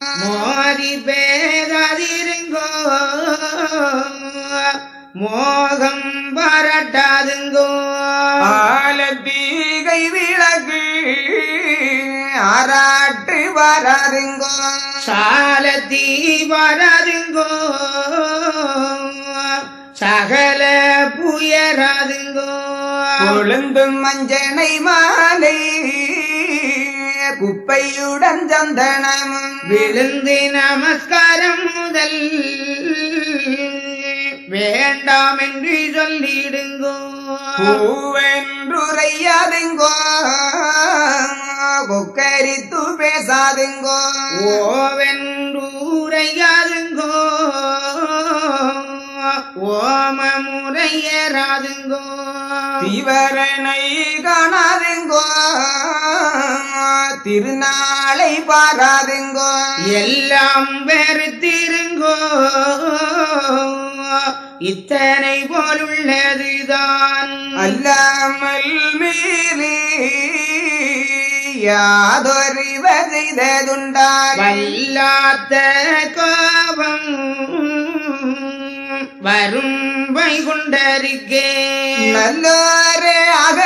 மோதி பேகாதிருங்கோ மோகம் பரட்டாதுங்கோ ஆலத்தீகை விளக்கு ஆராட்டு வராதுங்கோ சாலத்தீ வராதுங்கோ சகல புயராதுங்கோ கொழுந்தும் மஞ்சனை மாலை குப்பையுடன் சந்தனமும் விழுந்து நமஸ்காரம் முதல் வேண்டாம் என்று சொல்லிடுங்கோ பூவென்றுரையாதுங்கோ கொக்கரித்து பேசாதுங்கோ ஓவென்றூரையாதுங்கோ ஓமமுறையராதுங்கோ திவரனை காணாதுங்கோ திருநாளை பாராதுங்கோ எல்லாம் வெறுத்திருங்கோ இத்தனை போலுள்ளதுதான் அல்லாமல் மேலே யாதொருவ செய்ததுண்டால் வல்லாத்த கோபம் வரும் வைகுண்டருக்கே நல்லோரே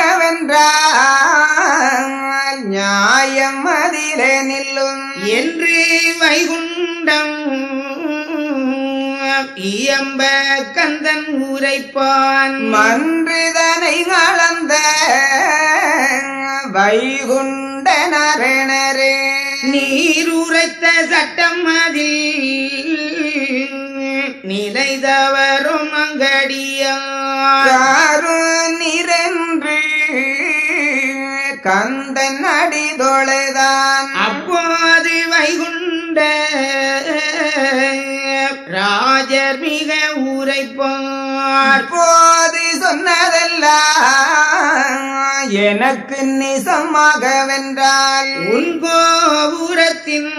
அகவென்றால் நியாயம் அதிலே நில்லும் என்று வைகுண்டம் இயம்ப கந்தன் உரைப்பான் மன்றுதனை கலந்த வைகுண்ட நரணரே நீருரைத்த சட்டம் அதில் நிலை தவறும் அங்கடியார் நிரன்று கந்தன் அடிதொழுதான் அப்போது வைகுண்ட ராஜர் மிக உரைப்பார் போது சொன்னதெல்லாம் எனக்கு நிசமாக வென்றால் உன் கோபுரத்தின்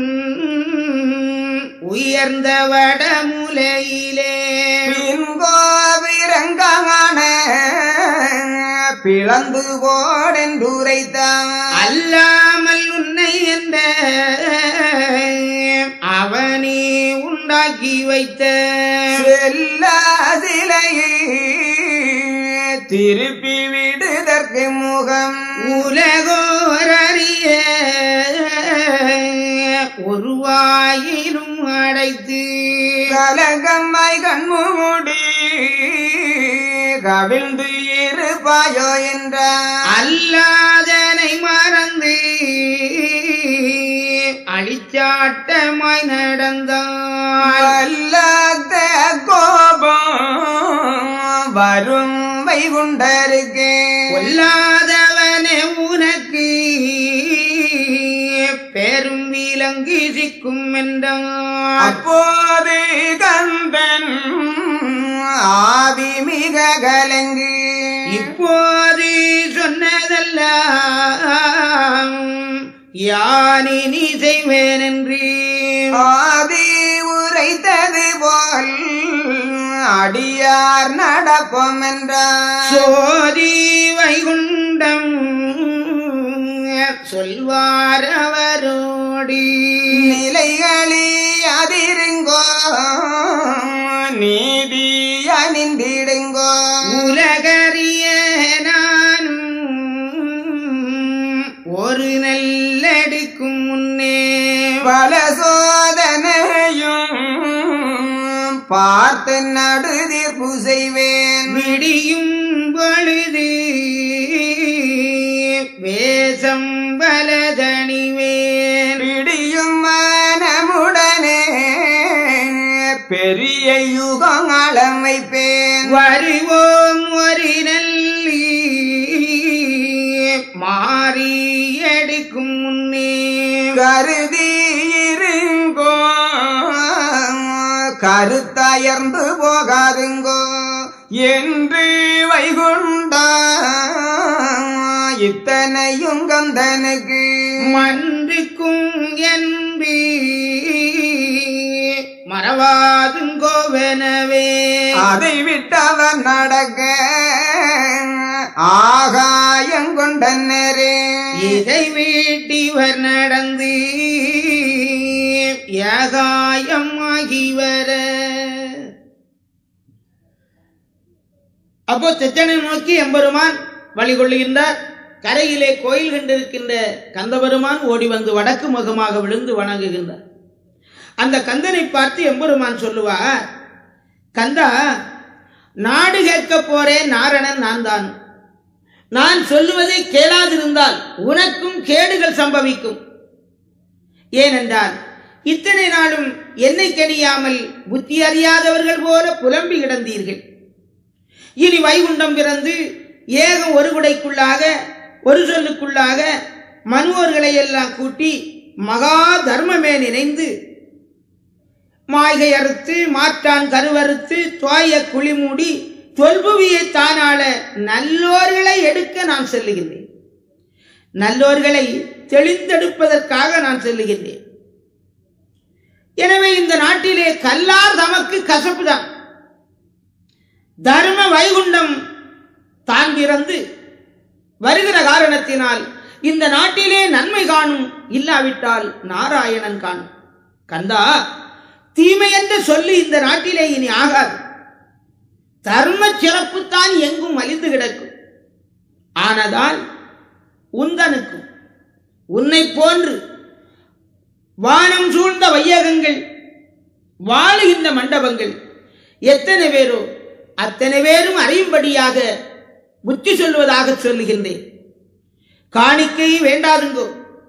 உயர்ந்த வடமுலையிலே பின்கோவிரங்கான பிளந்து கோடென்றுரைத்தான் அல்லாமல் உன்னை என்ற அவனே உண்டாக்கி வைத்த செல்லாதிலையே திருப்பி விடுதற்கு முகம் உலகோரறிய ஒருவாயிலும் அடைத்து கலகம்மாய் கண்மூடி கவிழ்ந்து இருப்பாயோ என்ற அல்லாதனை மறந்து அழிச்சாட்டமாய் நடந்தால் அல்லாத கோபம் வரும் வைகுண்டருக்கு கொல்லாதவனே உனக்கு பெரும் விலங்கு சிக்கும் என்றார் அப்போது கந்தன் ஆவி மிக கலங்கு இப்போது சொன்னதெல்லாம் யானினி செய்வேன் என்று ஆதி உரைத்தது போல் அடியார் நடப்போம் என்றார் சோதி வைகுண்டம் சொல்வார் அவரோடி நிலைகளி அதிருங்கோ நீதி அணிந்திடுங்கோ உலகறிய நானும் ஒரு நெல்லடிக்கும் முன்னே பல சோதனையும் பார்த்து நடுதீர்ப்பு செய்வேன் விடியும் பொழுது வேஷம் பலதணிவேன் விடியும் மனமுடனே பெரிய யுகங்களம் வைப்பேன் வருவோம் ஒரு நல்லி மாறி எடுக்கும் முன்னே கருதி இருங்கோ கருத்தயர்ந்து போகாதுங்கோ என்று வைகுண்டா இத்தனையும் கந்தனுக்கு மன்றிக்கும் என்பி மறவாதுங்கோவெனவே அதை விட்டவன் நடக்க ஆகாயங்கொண்டனரே இதை வீட்டிவர் நடந்து ஏகாயமாகி வர. அப்போ தெச்சனை நோக்கி எம்பெருமான் வழி கொள்ளுகின்றார். கரையிலே கோயில் கண்டிருக்கின்ற கந்தபெருமான் ஓடி வந்து வடக்கு முகமாக விழுந்து வணங்குகின்றார். அந்த கந்தனை பார்த்து எம்பெருமான் சொல்லுவார், கந்தா, நாடு கேட்க போறேன் நாரணன் நான் தான். நான் சொல்லுவதை கேளாதிருந்தால் உனக்கும் கேடுகள் சம்பவிக்கும். ஏனென்றால் இத்தனை நாளும் என்னை கணியாமல் புத்தி அறியாதவர்கள் போல புலம்பி கிடந்தீர்கள். இனி வைகுண்டம் பிறந்து ஏகம் ஒரு குடைக்குள்ளாக ஒரு சொல்லுக்குள்ளாக மனுவோர்களை எல்லாம் கூட்டி மகா தர்மமே நினைந்து மாய்கை அறுத்து மாற்றான் கருவறுத்து தோய குழிமூடி தொல்புவியை தானாள நல்லோர்களை எடுக்க நான் செல்லுகின்றேன். நல்லோர்களை தெளிந்தெடுப்பதற்காக நான் செல்லுகின்றேன். எனவே இந்த நாட்டிலே கல்லார் தமக்கு கசப்புதான். தர்ம வைகுண்டம் தான் பிறந்து வருகிற காரணத்தினால் இந்த நாட்டிலே நன்மை காணும், இல்லாவிட்டால் நாராயணன் காணும். கந்தா, தீமை என்று சொல்லி இந்த நாட்டிலே இனி ஆகாது. தர்ம சிறப்புத்தான் எங்கும் அழிந்து கிடக்கும். ஆனதால் உந்தனுக்கும் உன்னை போன்று வானம் சூழ்ந்த வையகங்கள் வாழுகின்ற மண்டபங்கள் எத்தனை பேரோ அத்தனை பேரும் அறியும்படியாக புத்தி சொல்வதாக சொல்லுகின்றேன். காணிக்கை வேண்டாதுங்கோ,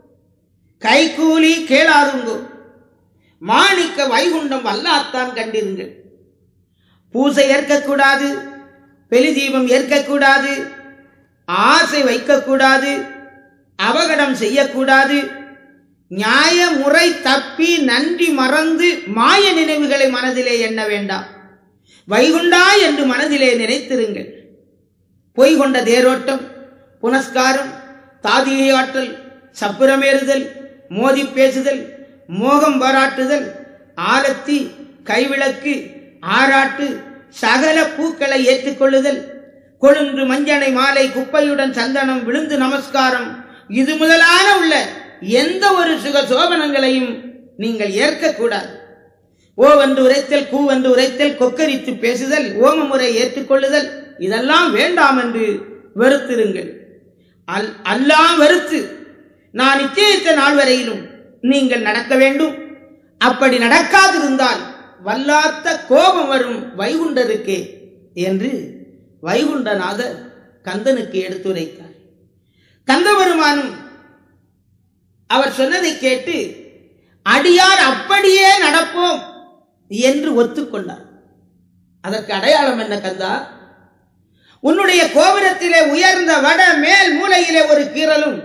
கைகூலி கேளாதுங்கோ, மாணிக்க வைகுண்டம் வல்லாத்தான் கண்டிருங்கள். பூசை ஏற்கக்கூடாது, பெலி தீபம் ஏற்கக்கூடாது, ஆசை வைக்கக்கூடாது, அபகடம் செய்யக்கூடாது, நியாய முறை தப்பி நன்றி மறந்து மாய நினைவுகளை மனதிலே எண்ண வேண்டாம். வைகுண்டா என்று மனதிலே நினைத்திருங்கள். பொய் கொண்ட தேரோட்டம், புனஸ்காரம், தாதியை ஆற்றல், சப்புரமேறுதல், மோதி பேசுதல், மோகம் பாராட்டுதல், ஆலத்தி, கைவிளக்கு, ஆராட்டு, சகல பூக்களை ஏற்றுக்கொள்ளுதல், கொழுந்து மஞ்சனை மாலை குப்பையுடன் சந்தனம் விழுந்து நமஸ்காரம், இது முதலான உள்ள எந்த ஒரு சுக சோபனங்களையும் நீங்கள் ஏற்கக்கூடாது. ஓவென்று உரைத்தல், கூவென்று உரைத்தல், கொக்கரித்து பேசுதல், ஓம முறை ஏற்றுக்கொள்ளுதல், இதெல்லாம் வேண்டாம் என்று வெறுத்திருங்கள். எல்லாம் வெறுத்து நான் நிச்சயித்த நாள் வரையிலும் நீங்கள் நடக்க வேண்டும். அப்படி நடக்காதிருந்தால் வல்லாத்த கோபம் வரும் வைகுண்டருக்கே என்று வைகுண்டநாதர் கந்தனுக்கு எடுத்துரைத்தார். கந்தபெருமானும் அவர் சொன்னதை கேட்டு அடியார் அப்படியே நடப்போம் என்று ஒத்துக்கொண்டார். அதற்கு அடையாளம் என்ன கந்தா? உன்னுடைய கோபுரத்திலே உயர்ந்த வட மேல் மூலையிலே ஒரு கீறலும்,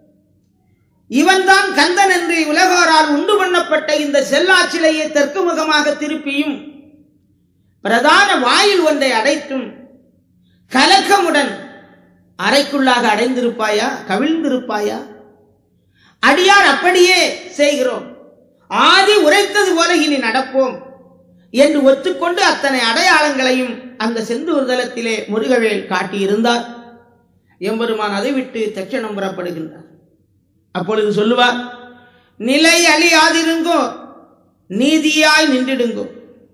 இவன்தான் கந்தன் என்று உலகோரால் உண்டு பண்ணப்பட்ட இந்த செல்லாச்சிலையை தெற்கு முகமாக திருப்பியும் பிரதான வாயில் ஒன்றை அடைத்தும் கலக்கமுடன் அறைக்குள்ளாக அடைந்திருப்பாயா, கவிழ்ந்திருப்பாயா? அடியார் அப்படியே செய்கிறோம், ஆதி உரைத்தது போல இனி நடப்போம் என்று ஒத்துக்கொண்டு அத்தனை அடையாளங்களையும் அந்த செந்தூர் தலத்திலே முருகவேல் காட்டியிருந்தார். எம்பெருமான் அதை விட்டு தட்சணம் புறப்படுகின்றார். அப்பொழுது சொல்லுவார், நிலை அழியாதிருங்கோ, நீதியாய் நின்றிடுங்கோ.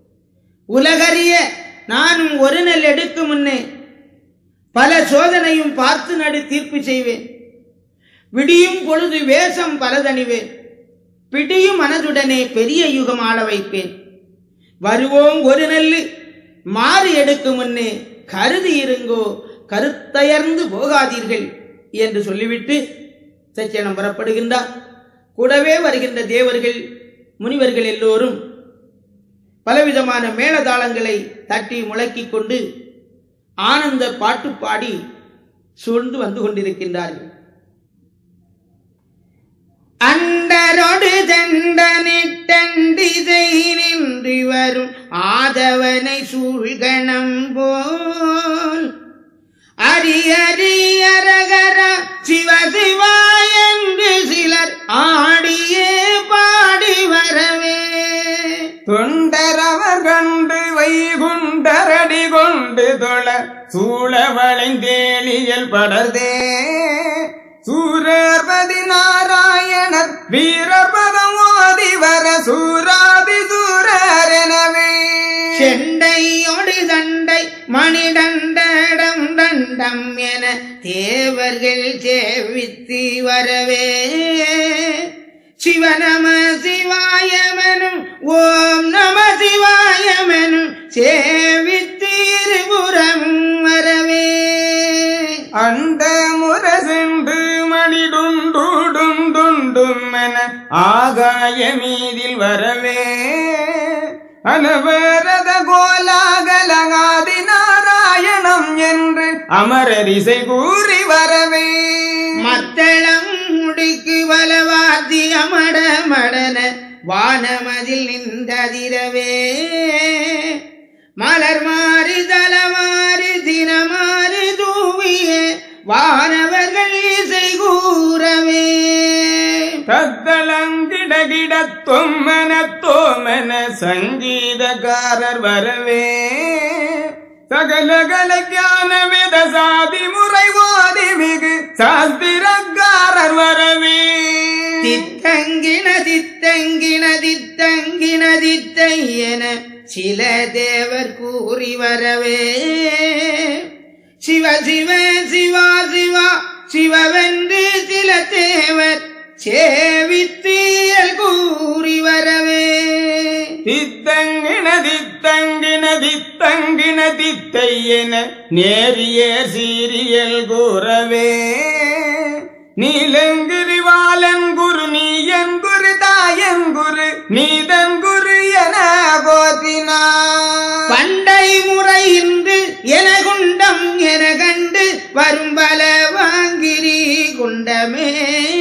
உலகறிய நானும் ஒரு நெல் எடுக்கும் முன்னே பல சோதனையும் பார்த்து நடு தீர்ப்பு செய்வேன். விடியும் பொழுது வேஷம் பலதணிவேன். பிடியும் மனதுடனே பெரிய யுகம் ஆள வைப்பேன். வருவோம் ஒரு நெல்லு மாறு எடுக்கும் முன்னே கருதி இருங்கோ, கருத்தயர்ந்து போகாதீர்கள் என்று சொல்லிவிட்டு தட்சணம் புறப்படுகின்றார். கூடவே வருகின்ற தேவர்கள் முனிவர்கள் எல்லோரும் பலவிதமான மேளதாளங்களை தட்டி முழக்கிக் கொண்டு ஆனந்த பாட்டு பாடி சூழ்ந்து வந்து கொண்டிருக்கின்றார்கள். அண்டரோடு தண்டனிட்டண்டிதை நின்று வரும் ஆதவனை சூழ்கணம் போல் அரியரகர சிவசிவா என்று சிலர் ஆடியே பாடி வரவே தொண்டரவர் கண்டு வைகுண்டரடி கொண்டு தொழ சூழ வளைந்தேலியல் படர்தே சூரபதி நாராயணர் வீரபதம் ஓதி வர சூர செண்டையோடு தண்டை மணிடண்டம் தண்டம் என தேவர்கள் சேவித்து வரவே சிவநம சிவாயமனும் ஓம் நம சிவாயமனும் சேவித்து இருபுறம் வரவே அந்த முறை சென்று மணிடுண்டும் துண்டும் என ஆகாய மீதில் வரவே அனவரத கோலாகலகாதி நாராயணம் என்று அமரரிசை கூறி வரவே மத்தளம் முடிக்கு வலவாதி அமட மடன வானமதில் நின்றதிரவே மலர் மாறி தலமாறி தினமாறி தூவிய வானவர்கள் இசை கூறவே தத்தளங்கிடகிட தொம்மன தோமன சங்கீதக்காரர் வரவே சகலகல ஞான வேத சாதி முறை ஓதி மிகு சாஸ்திரக்காரர் வரவே தித்தங்கின தித்தங்கின தித்தங்கின தித்தையென சில தேவர் கூறி வரவே சிவ சிவ சிவா சிவா சிவவென்று சில தேவர் சேவித்தியல் கூறி வரவே தித்தங்கின தித்தங்கின தித்தங்கின தித்தையென நேரிய சீரியல் கூறவே நீலங்குரு வாலங்குரு நீயங்குரு தாயங்குரு நீதங்குரு என போற்றினார் பண்டை முறை இன்று என குண்டம் என கண்டு வரும் பல வாங்கிரி குண்டமே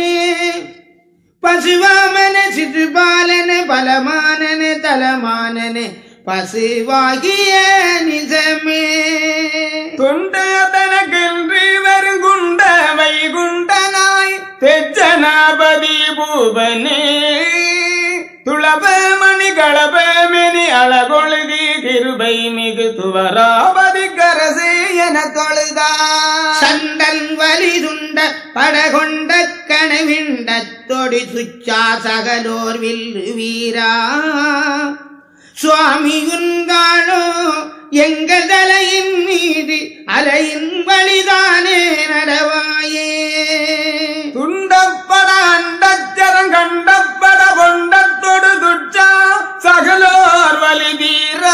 பசுவாமன சிறுபாலன பலமானன தலமானன பசுவாகிய நிஜமே துண்டதனகென்று வருகுண்ட வைகுண்டனாய் தெச்சனாபதி பூபனே துளப மணி களபமெனி அழகொழுகி கிருபை மிகு துவராபதி கரசே என தொழுதா சண்டன் வலிதுண்ட படகொண்ட கனவிண்ட தொடி சுச்சா சகலோர் வில்லு வீரா சுவாமி உன்கானோ எங்கள் தலையின் மீது அலையின் வழிதானே நடவாயே துண்டப்பட அண்டச்சரம் கண்டப்பட கொண்டத்தொடு துச்சா சகலோர் வலிதீரா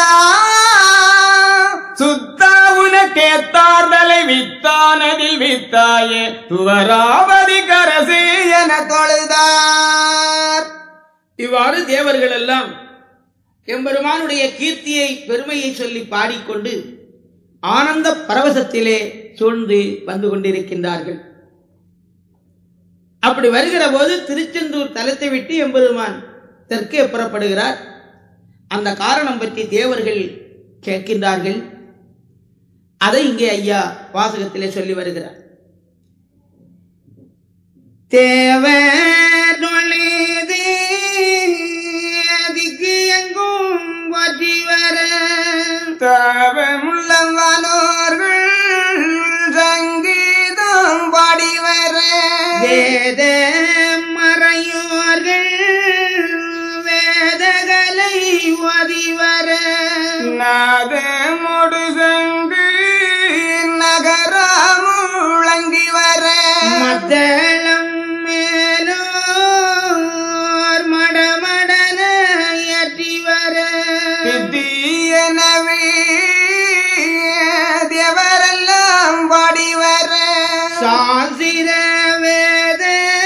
சுத்தா உனக்கேத்தார்தலை வித்தானதில் வித்தாயே துவராவதி கரசே என தொழுதார். இவ்வாறு தேவர்கள் எல்லாம் எம்பெருமானுடைய கீர்த்தியை பெருமையை சொல்லி பாடிக்கொண்டு ஆனந்த பரவசத்திலே சூழ்ந்து வந்து கொண்டிருக்கின்றார்கள். அப்படி வருகிற போது திருச்செந்தூர் தலத்தை விட்டு எம்பெருமான் தெற்கே புறப்படுகிறார். அந்த காரணம் பற்றி தேவர்கள் கேட்கின்றார்கள். அதை இங்கே ஐயா வாசகத்திலே சொல்லி வருகிறார். தேவர் நுழைது அதிக்கு எங்கும் போற்றி வர தாவமுள்ளவானோர்கள் சங்கீதம் பாடி வர வேத மறையோர்கள் வேதகளை ஓதி வர நாதமோடு சங்கு நகரம் முழங்கி வர மத்தளம் மேலோர் மடமடன ஏற்றி வர தித்தியனவே தேவரெல்லாம் பாடி வர சாசிர வேத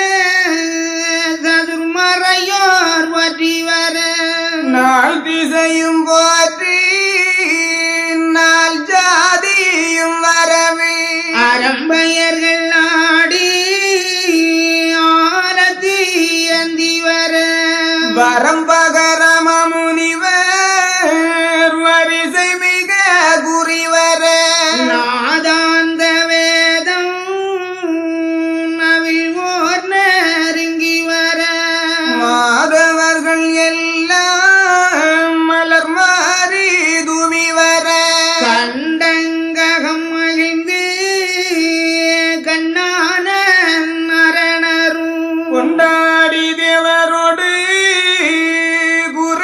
சதுர்மறையோர் ஓற்றி வர நாள் திசையும் போற்றி நாள் ஜாதியும் வரவே அரம்பயர்கள் ஆடி ஆரத்தி ஏந்தி வர வரம்பகரம முனிவர் வரிசை மிக குறிவர நாதாந்த வேதம் நவில் ஓர் நெருங்கி வர மாதவர்கள் எல்லாம் மலர் மாறி துவி வர கண்டங்ககம் மகிழ்ந்து கண்ணான நரணரும் கொண்டாடி தேவரோடு குர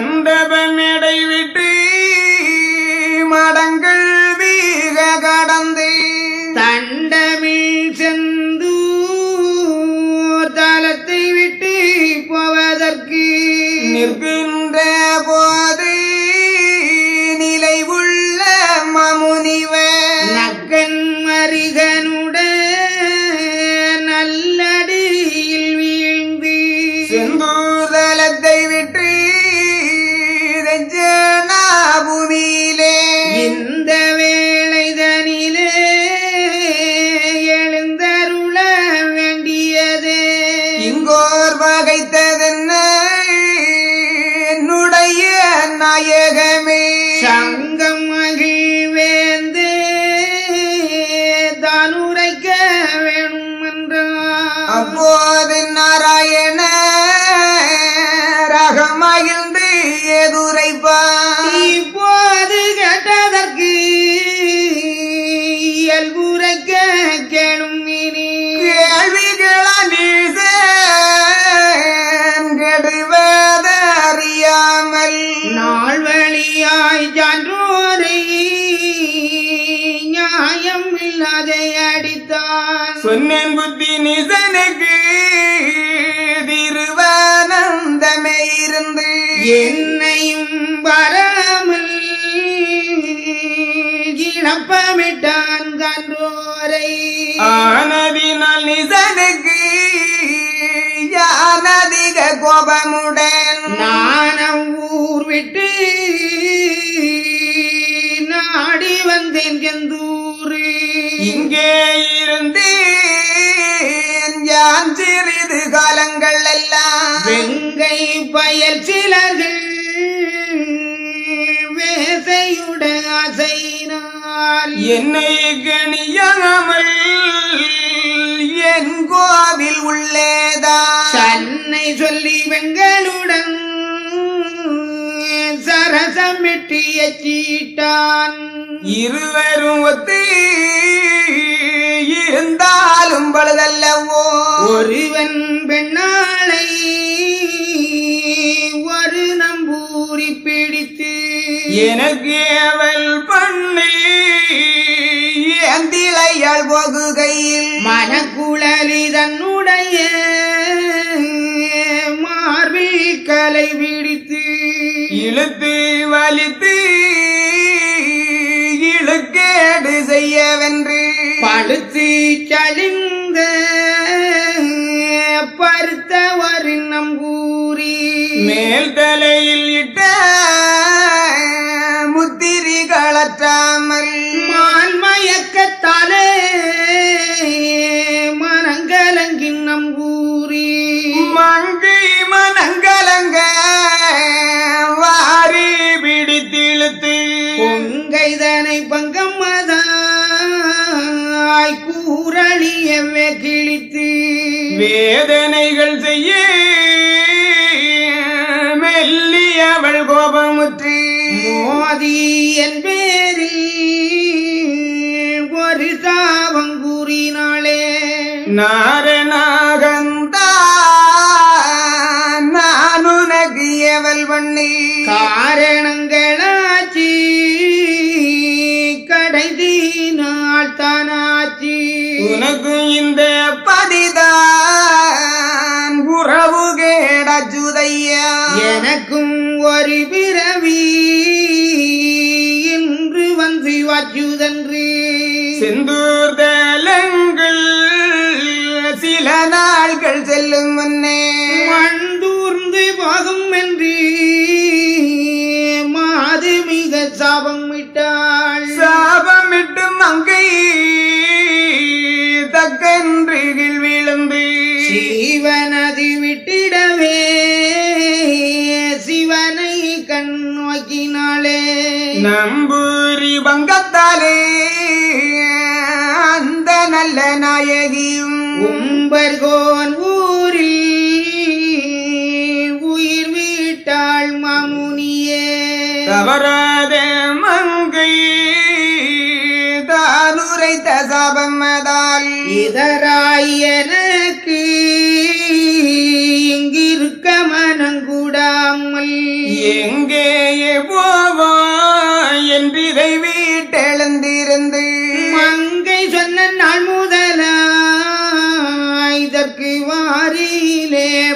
மண்டபமேடை விட்டு மடங்கள் வீக கடந்து தண்டமிழ் செந்து தலத்தை விட்டு போவதற்கு நிற்கின்ற போது நிலை உள்ள மாமுனிவர் நக்கன் மரிகனுட நல்லடியில் வீழ்ந்து செந்தூர்தலத்தை விட்டு பூமியிலே இந்த வேளைதனிலே எழுந்தருள வேண்டியதே இங்கோர் வகைத்ததென்ன என்னுடைய நாயகமே சங்கம் மகிழ்வேந்தே தான் உரைக்க வேணும் என்றார். அப்போது நாராயண ரகமகிழ்ந்து எதுரைப்பார் இப்போது கேட்டதற்கு இயல்புரைக்க கேளும் இனி கெடுவதறியாமல் நாள் வழியாய் சான்றோரை நியாயம் இல்லாதை அடித்தான். சொன்னேன் புத்தி நிசனுக்கு திருவானந்தமே இருந்து என்னையும் வராமல் இழப்பமிட்டான் சான்றோரை. ஆனதினால் நிசனுக்கு யானதிக கோபமுடன் நானும் ஊர் விட்டு நாடி வந்தேன் செந்தூரு. இங்கே இருந்து யான் சிறிது காலங்கள் எல்லாம் வெங்கை பயல் சிலர்கள் வேசையுட ஆசையினால் என்னை கணியாமல் என் கோவில் உள்ளேதான் சன்னை சொல்லி வெங்களுடன் சரசமிட்டு எச்சிட்டான். இருவரும் ஒத்து இருந்தாலும் பழுதல்லவோ ஒருவன் பெண்ணாளை ஒரு நம்பூரி பிடித்து எனக்கு அவள் பண்ணி எந்திளையாள் போகுகையில் மனக்குழலி தன்னுடைய மார்பில் கலை பிடித்து இழுத்து வலித்து இழுக்கேடு செய்யவென்று பழுத்து சழிந்த பருத்த ஒரு நம்பூரி மேல் தலையில் இட்ட முத்திரி களற்றாமல் மால் மயக்கத்தாலே மனங்கலங்கின் நம்பூரி மங்கை மனங்கலங்க வாரி பிடித்திழுத்து பொங்கைதனை பங்கம்மதாய் கூறலியவே கிழித்து வேதனைகள் செய்ய மெல்லியவள் கோபமுற்று மோதி என் பேரில் ஒரு தாவம் கூறினாளே நாரணாகந்தா நான் உனக்கு எவள் பண்ணி காரணங்களாச்சி கடைசி நாள் தானாச்சி உனக்கு இந்த பதிதான் உறவு கேடச்சுதையா எனக்கும் ஒரு பிறவி இன்று வந்து வாச்சுதன்று செந்தூர் தலங்கள் சில நாள்கள் செல்லும் முன்னே மண்டூர்ந்து போகும் என்று மாது மிக சாபம் விட்டாள். சாபமிட்டு மங்கை தக்கன்று விழுந்து சிவனது விட்டிடவே சிவனை கண் நோக்கினாளே நம்பூரி பங்கத்தாலே அந்த நல்ல நாயகியும் உம்பர்கோன் ஊரில் உயிர் விட்டாள் மாமுனியே. தவறாத மங்கை தானுரைத்த சாபமதால் இதராய் எனக்கு இங்கிருக்க மனங்கூடாமல் எங்க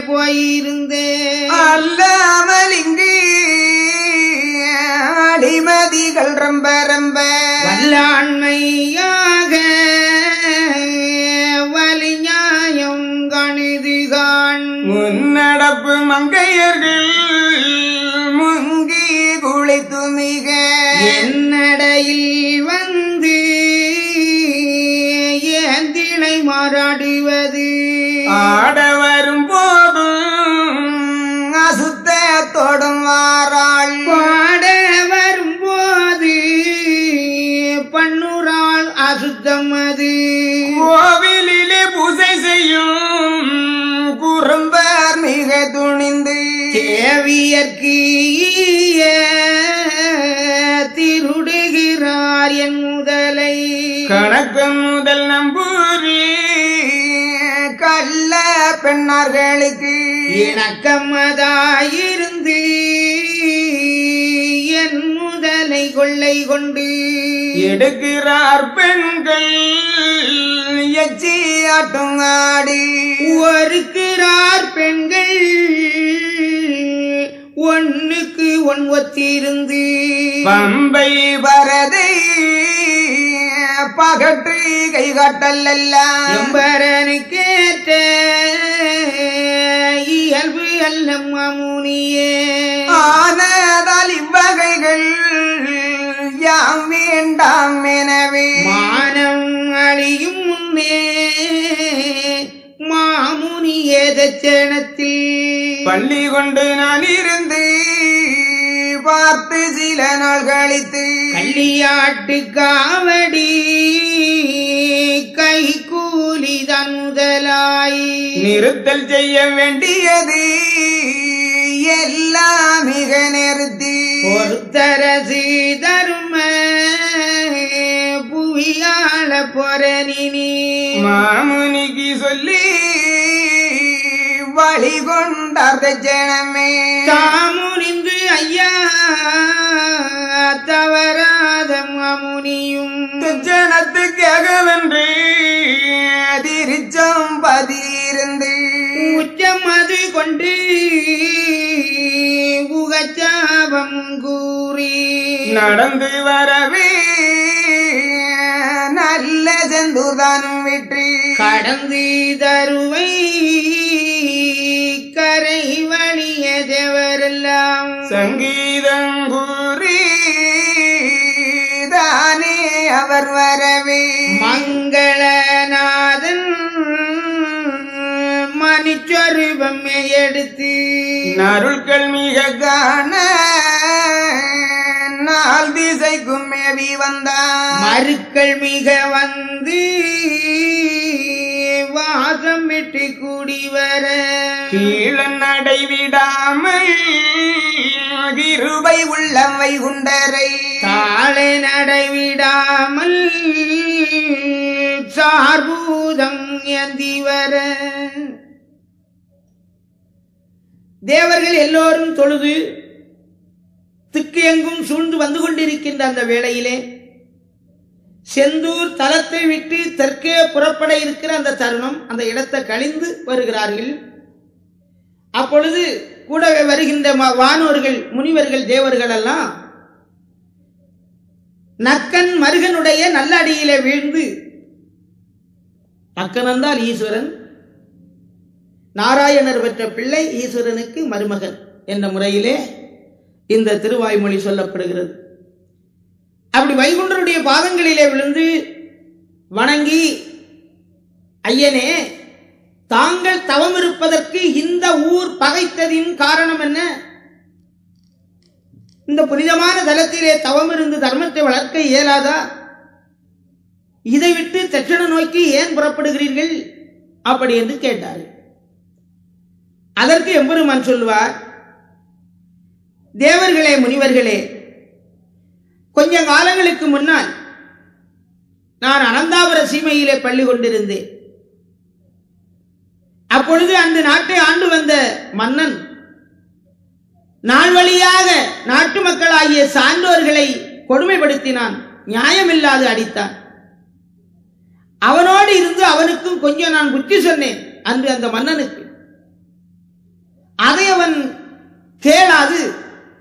போயிருந்தேன். அல்லாமல் இங்கு அடிமதிகள் ரொம்ப ரொம்ப வல்லாண்மையாக வலிஞாயம் கணிதுகான் முன்னடப்பு மங்கையர்கள் முங்கி குளித்து மிக என்னடையில் வந்து ஏந்திழை மாறாடுவது ஆட வரும் போதும் அசுத்தத்தோடும் வாராள் பாட வரும்போது பண்ணுறாள் அசுத்தம் அது கோவிலிலே பூசை செய்யும் குறும்பர் மிக துணிந்து தேவியற்கு திருடுகிறார் என் முதலை கணக்கு முதல் நம்பூரி கள்ள பெண்ணார்களுக்கு இணக்கமதாயிருந்து என் முதலை கொள்ளை கொண்டு எடுக்கிறார் பெண்கள் எச்சி ஆட்டும் ஆடி ஒருக்கிறார் பெண்கள் ஒன்னுக்கு ஒத்திருந்து பம்பை வரதை பகற்று கை காட்டல் எல்லாம் எம்பரனுக்கேற்ற இயல்பு அல்ல மாமுனியே ஆனதால் இவ்வகைகள் யாம் வேண்டாம் எனவே மானம் அழியும் முன்னே மாமுனியே தட்சணத்தில் பள்ளி கொண்டு நான் இருந்து பார்த்து சில நாள் கழித்து கள்ளியாட்டு காவடி கை கூலிதான் முதலாய் நிறுத்தல் செய்ய வேண்டியது எல்லாம் மிக நிறுத்தி பொறுத்தரசு தரும புவியாள பொறனினி மாமுனிக்கு சொல்லி வழி கொண்டார் ஜனமே தாமுனிந்து ஐயா தவறாத மாமுனியும் ஜனத்துக்காகவென்று திருச்சம் பதியிருந்து உச்சம் அது கொண்டு உகச்சாபம் கூறி நடந்து வரவே நல்ல செந்துதானும் விட்டு கடந்து தருவை கரை வழிய தேவரெல்லாம் சங்கீதம் கூறி தானே அவர் வரவே மங்களநாதன் மணிச்சொருபம் எடுத்து நருள்கள் மிக காண நாள் திசைக்கும் மேவி வந்தார் மருக்கள் மிக வந்து வாசம் விட்டு கூடி வர கீழ நடைவிடாமல் கிருபை உள்ளவை குண்டரை காலை நடைவிடாமல் சார்பூதம் ஏந்தி வர தேவர்கள் எல்லோரும் தொழுது திக்கு எங்கும் சூழ்ந்து வந்து கொண்டிருக்கின்ற அந்த வேளையிலே செந்தூர் தலத்தை விட்டு தெற்கே புறப்பட இருக்கிற அந்த தருணம் அந்த இடத்தை கழிந்து வருகிறார்கள். அப்பொழுது கூடவே வருகின்ற வானோர்கள் முனிவர்கள் தேவர்கள் எல்லாம் நக்கன் மருகனுடைய நல்லடியிலே வீழ்ந்து, நக்கன் என்றால் ஈஸ்வரன், நாராயணர் பெற்ற பிள்ளை ஈஸ்வரனுக்கு மருமகன் என்ற முறையிலே இந்த திருவாய்மொழி சொல்லப்படுகிறது. அப்படி வைகுண்டருடைய பாதங்களிலே விழுந்து வணங்கி, ஐயனே, தாங்கள் தவம் இருப்பதற்கு இந்த ஊர் பகைத்ததின் காரணம் என்ன? இந்த புனிதமான தலத்திலே தவம் இருந்து தர்மத்தை வளர்க்க இயலாதா? இதை விட்டு தட்சண நோக்கி ஏன் புறப்படுகிறீர்கள்? அப்படி என்று கேட்டார். அதற்கு எம்பெருமான் சொல்வார், தேவர்களே, முனிவர்களே, கொஞ்ச காலங்களுக்கு முன்னால் நான் அனந்தாபுர சீமையிலே பள்ளி கொண்டிருந்தேன். அப்பொழுது அந்த நாட்டை ஆண்டு வந்த மன்னன் நாள் வழியாக நாட்டு மக்களாகிய சான்றோர்களை கொடுமைப்படுத்தினான், நியாயமில்லாது அடித்தான். அவனோடு இருந்து அவனுக்கும் கொஞ்சம் நான் புத்தி சொன்னேன் அன்று அந்த மன்னனுக்கு.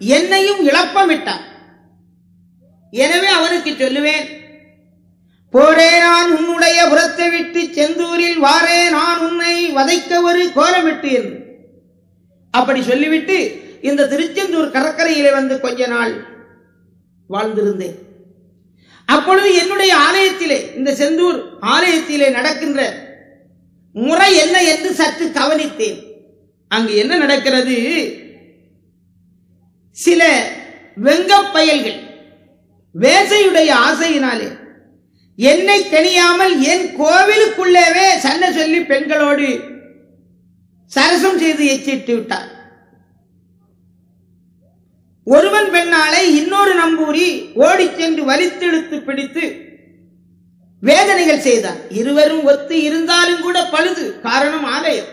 என்னையும் இழப்பமிட்டான். எனவே அவனுக்கு சொல்லுவேன், போரே நான் உன்னுடைய புறத்தை விட்டு செந்தூரில் வாரே நான் உன்னை வதைக்க ஒரு கோலமிட்டு என்று அப்படி சொல்லிவிட்டு இந்த திருச்செந்தூர் கடற்கரையிலே வந்து கொஞ்ச நாள் வாழ்ந்திருந்தேன். அப்பொழுது என்னுடைய ஆலயத்திலே, இந்த செந்தூர் ஆலயத்திலே நடக்கின்ற முறை என்ன என்று சற்று கவனித்தேன். அங்கு என்ன நடக்கிறது? சில வெங்கப்பயல்கள் வேசையுடைய ஆசையினாலே என்னை கணியாமல் என் கோவிலுக்குள்ளேவே சண்டை சொல்லி பெண்களோடு சரசம் செய்து எச்சிட்டு விட்டார். ஒருவன் பெண்ணாலை இன்னொரு நம்பூரி ஓடிச் சென்று வலித்தெடுத்து பிடித்து வேதனைகள் செய்தார். இருவரும் ஒத்து இருந்தாலும் கூட பழுது. காரணம் ஆலயம்.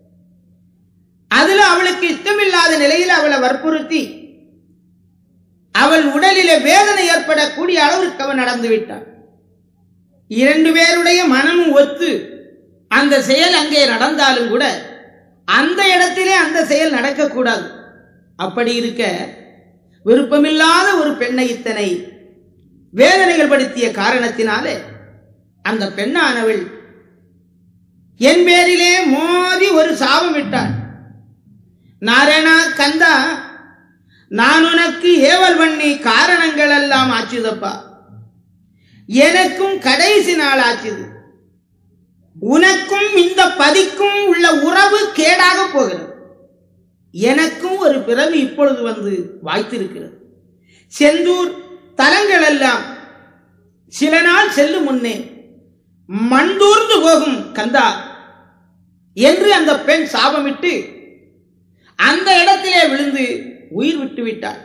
அதுல அவளுக்கு இஷ்டமில்லாத நிலையில் அவளை வற்புறுத்தி அவள் உடலிலே வேதனை ஏற்படக்கூடிய அளவிற்கு அவன் நடந்து விட்டான். இரண்டு பேருடைய மனமும் ஒத்து அந்த செயல் அங்கே நடந்தாலும் கூட அந்த இடத்திலே அந்த செயல் நடக்கக்கூடாது. அப்படி இருக்க விருப்பமில்லாத ஒரு பெண்ணை இத்தனை வேதனைகள் படுத்திய காரணத்தினாலே அந்த பெண்ணானவள் என் பேரிலே மோதி ஒரு சாபம் விட்டாள். நாராயணா கந்தா, நான் உனக்கு ஏவல் பண்ணி காரணங்கள் எல்லாம் ஆச்சுதப்பா. எனக்கும் கடைசி நாள் ஆச்சுது. உனக்கும் இந்த பதிக்கும் உள்ள உறவு கேடாக போகிறது. எனக்கும் ஒரு பிறவி இப்பொழுது வந்து வாய்த்திருக்கிறது. செந்தூர் தலங்கள் எல்லாம் சில நாள் செல்லும் முன்னே மண்தூர்ந்து போகும் கந்தா என்று அந்த பெண் சாபமிட்டு அந்த இடத்திலே விழுந்து உயிர் விட்டு விட்டாள்.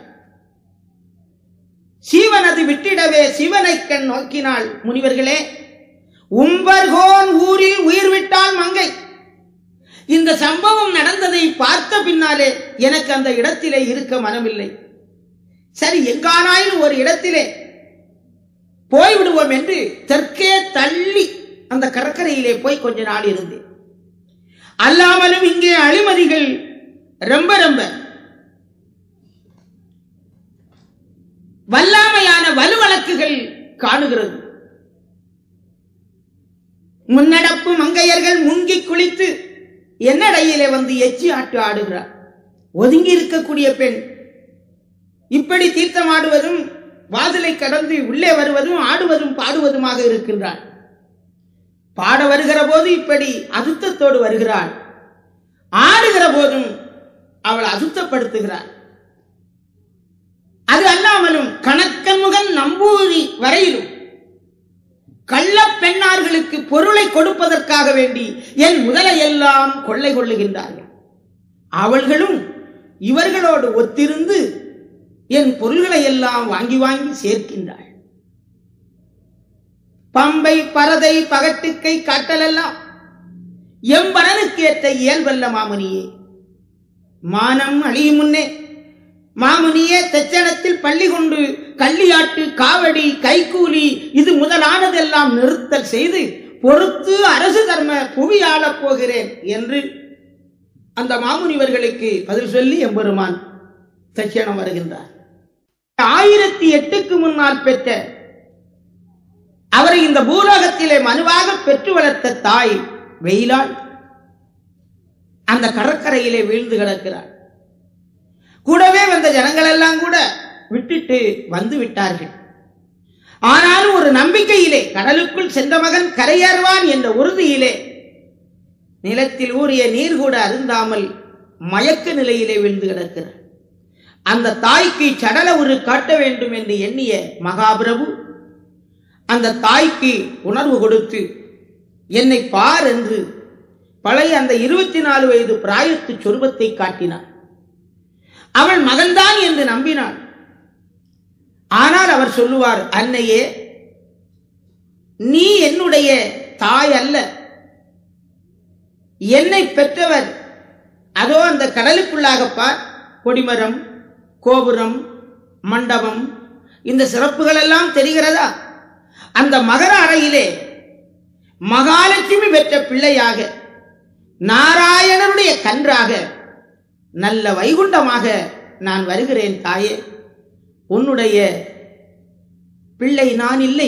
சீவனது விட்டிடவே சிவனை கண் நோக்கினாள். முனிவர்களே, உம்பர்கோன் ஊரில் உயிர் விட்டால் மங்கை. இந்த சம்பவம் நடந்ததை பார்த்த பின்னாலே எனக்கு அந்த இடத்திலே இருக்க மனமில்லை. சரி, எங்கானாயிலும் ஒரு இடத்திலே போய்விடுவோம் என்று தெற்கே தள்ளி அந்த கடற்கரையிலே போய் கொஞ்ச நாள் இருந்தேன். அல்லாமலும் இங்கே அழிமதிகள் ரொம்ப ரொம்ப வல்லாமையான வலுவழக்குகள் காணுகிறது. முன்னடப்பு மங்கையர்கள் முங்கி குளித்து என்னடையிலே வந்து எச்சி ஆட்டு ஆடுகிறார். ஒதுங்கி இருக்கக்கூடிய பெண் இப்படி தீர்த்தமாடுவதும் வாசலை கடந்து உள்ளே வருவதும் ஆடுவதும் பாடுவதுமாக இருக்கின்றாள். பாட வருகிற போது இப்படி அசுத்தத்தோடு வருகிறாள். ஆடுகிற போதும் அவள் அசுத்தப்படுத்துகிறாள். அது அல்லாமலும் கணக்கன்முகன் நம்பூரி வரையிலும் கள்ள பெண்ணார்களுக்கு பொருளை கொடுப்பதற்காக வேண்டி என் முதலை எல்லாம் கொள்ளை கொள்ளுகின்றார்கள். அவர்களும் இவர்களோடு ஒத்திருந்து என் பொருள்களை எல்லாம் வாங்கி வாங்கி சேர்க்கின்றாள். பம்பை பரதை பகட்டுக்கை காட்டலெல்லாம் எம்பரனுக்கு ஏற்ற இயல்பல்ல மாமுனியே. மானம் அழியும் முன்னே மாமுனியே தெச்சனத்தில் பள்ளி கொண்டு கள்ளியாட்டு காவடி கைக்கூலி இது முதலானதெல்லாம் நிறுத்தல் செய்து பொறுத்து அரசு தர்ம புவியாளப் போகிறேன் என்று அந்த மாமுனிவர்களுக்கு பதில் சொல்லி எம்பெருமான் தட்சணம் வருகின்றார். 1008க்கு முன்னால் பெற்ற அவரை இந்த பூலோகத்திலே மனுவாக பெற்று வளர்த்த தாய் வெயிலாள் அந்த கடற்கரையிலே வீழ்ந்து கிடக்கிறார். கூடவே வந்த ஜனங்கள் எல்லாம் கூட விட்டுட்டு வந்து விட்டார்கள். ஆனாலும் ஒரு நம்பிக்கையிலே கடலுக்குள் சென்ற மகன் கரையேறுவான் என்ற உறுதியிலே நிலத்தில் ஊறிய நீர் கூட அருந்தாமல் மயக்க நிலையிலே விழுந்து கிடக்கிறார். அந்த தாய்க்கு சடல உரு காட்ட வேண்டும் என்று எண்ணிய மகாபிரபு அந்த தாய்க்கு உணர்வு கொடுத்து என்னை பார் என்று பழைய அந்த 24 வயது பிராயத்து சொருபத்தை காட்டினார். அவள் மகன்தான் என்று நம்பினாள். ஆனால் அவர் சொல்லுவார், அன்னையே, நீ என்னுடைய தாய் அல்ல, என்னை பெற்றவர் அதோ அந்த கடலுக்குள்ளாகப்பார், கொடிமரம், கோபுரம், மண்டபம், இந்த சிறப்புகள் எல்லாம் தெரிகிறதா? அந்த மகர அறையிலே மகாலட்சுமி பெற்ற பிள்ளையாக நாராயணனுடைய கன்றாக நல்ல வைகுண்டமாக நான் வருகிறேன் தாயே, உன்னுடைய பிள்ளை நான் இல்லை.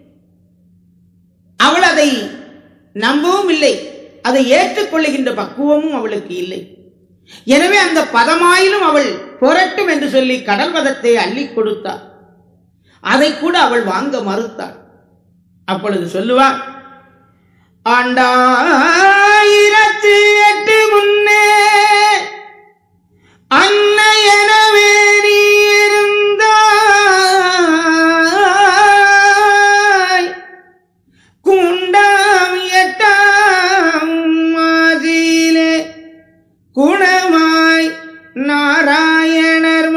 அவள் அதை நம்பவும் இல்லை, அதை ஏற்றுக்கொள்ளுகின்ற பக்குவமும் அவளுக்கு இல்லை. எனவே அந்த பதமாயிலும் அவள் புரட்டும் என்று சொல்லி கடல் பதத்தை அள்ளி கொடுத்தாள். அதை கூட அவள் வாங்க மறுத்தாள். அப்பொழுது சொல்லுவாள், 2008 முன்னே அன்னை எனவே நீ இருந்தாய், குண்டாம் 8ஆம் மாதிலே குணமாய் நாராயணர்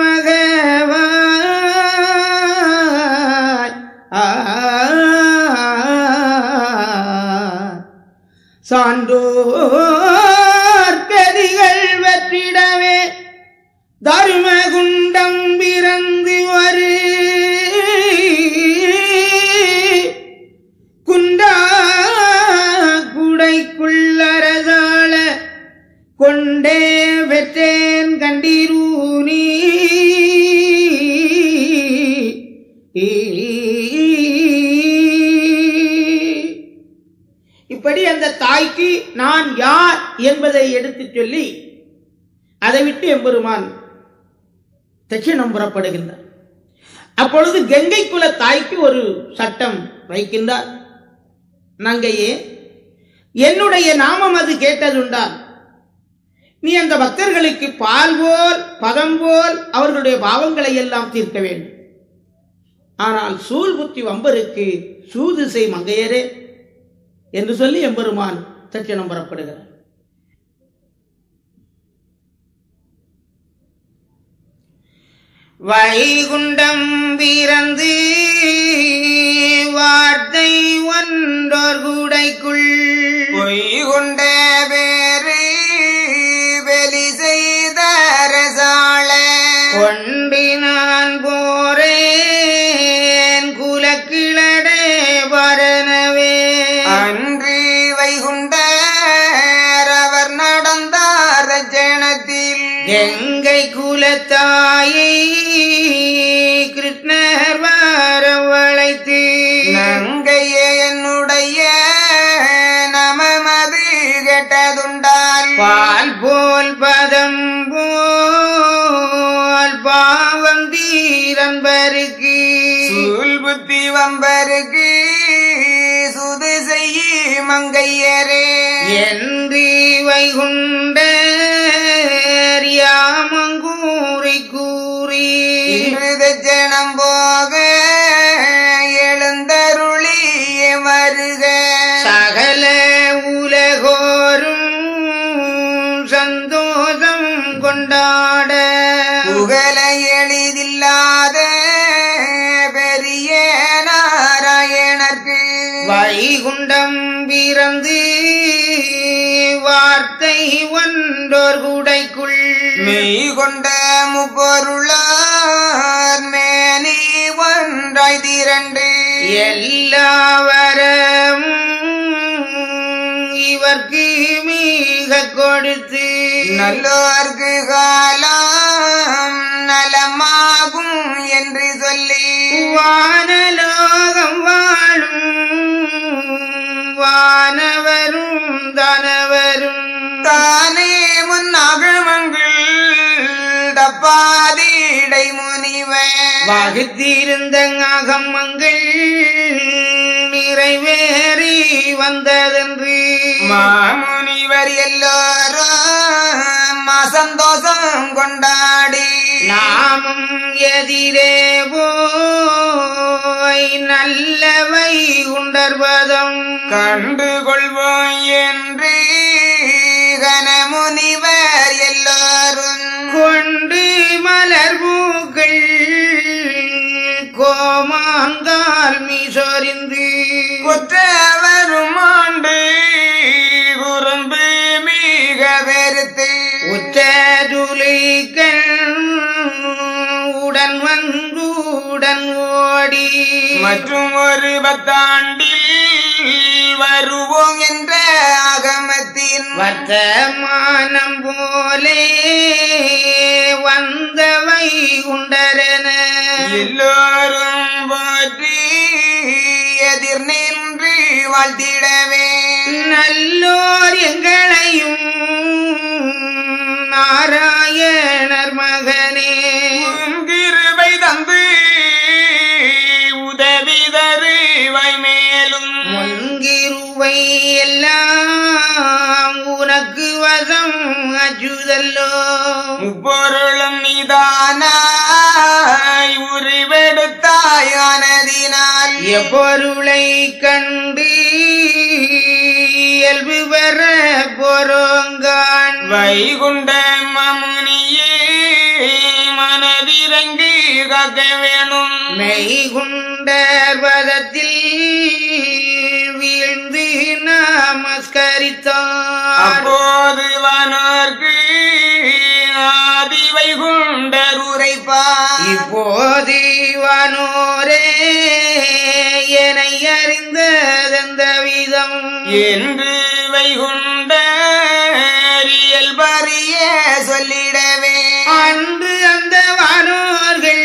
மகவாய். சான்றோர் கதிகள் வெற்றிடவே தர்மகுண்டம் பிறந்து வரு குண்டா குடைக்குள்ளரசால கொண்டே வெற்றேன் கண்டீரூனி. இப்படி அந்த தாய்க்கு நான் யார் என்பதை எடுத்துச் சொல்லி அதை விட்டு எம்பெருமான் தட்சிணம் புறப்படுகின்றார். அப்பொழுது கங்கை குல தாய்க்கு ஒரு சட்டம் வைக்கின்றார். நங்கையே, என்னுடைய நாமம் அது கேட்டதுண்டால் நீ அந்த பக்தர்களுக்கு பால் போல் பதம் போல் அவர்களுடைய பாவங்களை எல்லாம் தீர்க்க வேண்டும். ஆனால் சூழ் புத்தி வம்பருக்கு சூது செய் மங்கையரே என்று சொல்லி எம்பெருமான் தட்சிணம் புறப்படுகிறார். வைகுண்டம் பிறந்து வார்த்தை ஒன்றோர் கூடைக்குள் பொய்குண்ட வேறு வெளி செய்த ரசாள கொண்டு நான் போரேன் குலக்கிழடே பரணவே. அன்று வைகுண்டர் அவர் நடந்தார் ஜனத்தில் கங்கை குலத்தாயை கிருஷ்ணர் வரவழைத்து நங்கையே என்னுடைய நமமது கேட்டதுண்டால் பால் போல் பதம் போல் பாவம் தீரன்பருக்கு சூல் புத்தி வம்பருக்கு சுது செய்ய மங்கையரே என்று வைகுண்டர் யாமங்கூறி கூறி ஜனம் போக எழுந்தருளிய வருக சகல உலகோரும் சந்தோஷம் கொண்டாட புகழ எளிதில்லாத பெரிய நாராயணர்க்கு வைகுண்டம் பிறந்து வார்த்தை ஒன்றோர் கூடைக்குள் மெய் கொண்ட முப்பொருளார் மேனி ஒன்றாய் திரண்டு எல்லாவரும் இவர்க்கு மிக கொடுத்து நல்லோர்க்கு காலம் நலமாகும் என்று சொல்லி வானலோகம் வாழும் வானவரும் தானவரும் தானே முன்னாகமங்கள் தப்பாதீடை முனிவன் வகுத்திருந்த அகமங்கள் நிறைவேறி வந்ததென்று மாமுனிவர் எல்லோரும் சந்தோஷம் கொண்டாடி நாமும் எதிரே போய் நல்லவை உண்டர்வதம் கண்டு கொள்வோம் என்று கனமுனிவர் எல்லோரும் கொண்டு மலர் பூக்கள் கோமாங்கால் மீசொறிந்து குற்றவரும் ஆண்டு குறும்பு மிக வெறுத்து உச்சதுளிகள் உடன் வந்துடன் ஓடி மற்றும் ஒரு 10 ஆண்டில் வருவோம் என்ற ஆகமத்தின் வர்த்தமானம் போலே வந்த வைகுண்டரென எல்லோரும் போற்றி எதிர் நின்று வாழ்த்திடவே நல்லோர் எங்களையும் நாராயணர் மகனே கிருபை தந்து உதவி தருவாய் மேலும் முன்கிருவை எல்லாம் உனக்கு வசம் அச்சுதல்லோ முப்பொருளும் நீதானாய் உருவெடுத்தாயானதினால் எப்பொருளை கண்டு இயல்பு பெற பொறங்கான் வைகுண்ட மாமுனியே மனதிறங்கி காக்க வேணும் மெய்குண்டர் பதத்தில் வீழ்ந்து நமஸ்கரித்தார் அப்போது வானோர்க்கு ஆதி வைகுண்டர் உரைப்பார் இப்போது வானோரே என்னை அறிந்ததெந்த விதம் என்று வைகுண்டர் இயல்பறிய சொல்லிடவே அன்று அந்த வானோர்கள்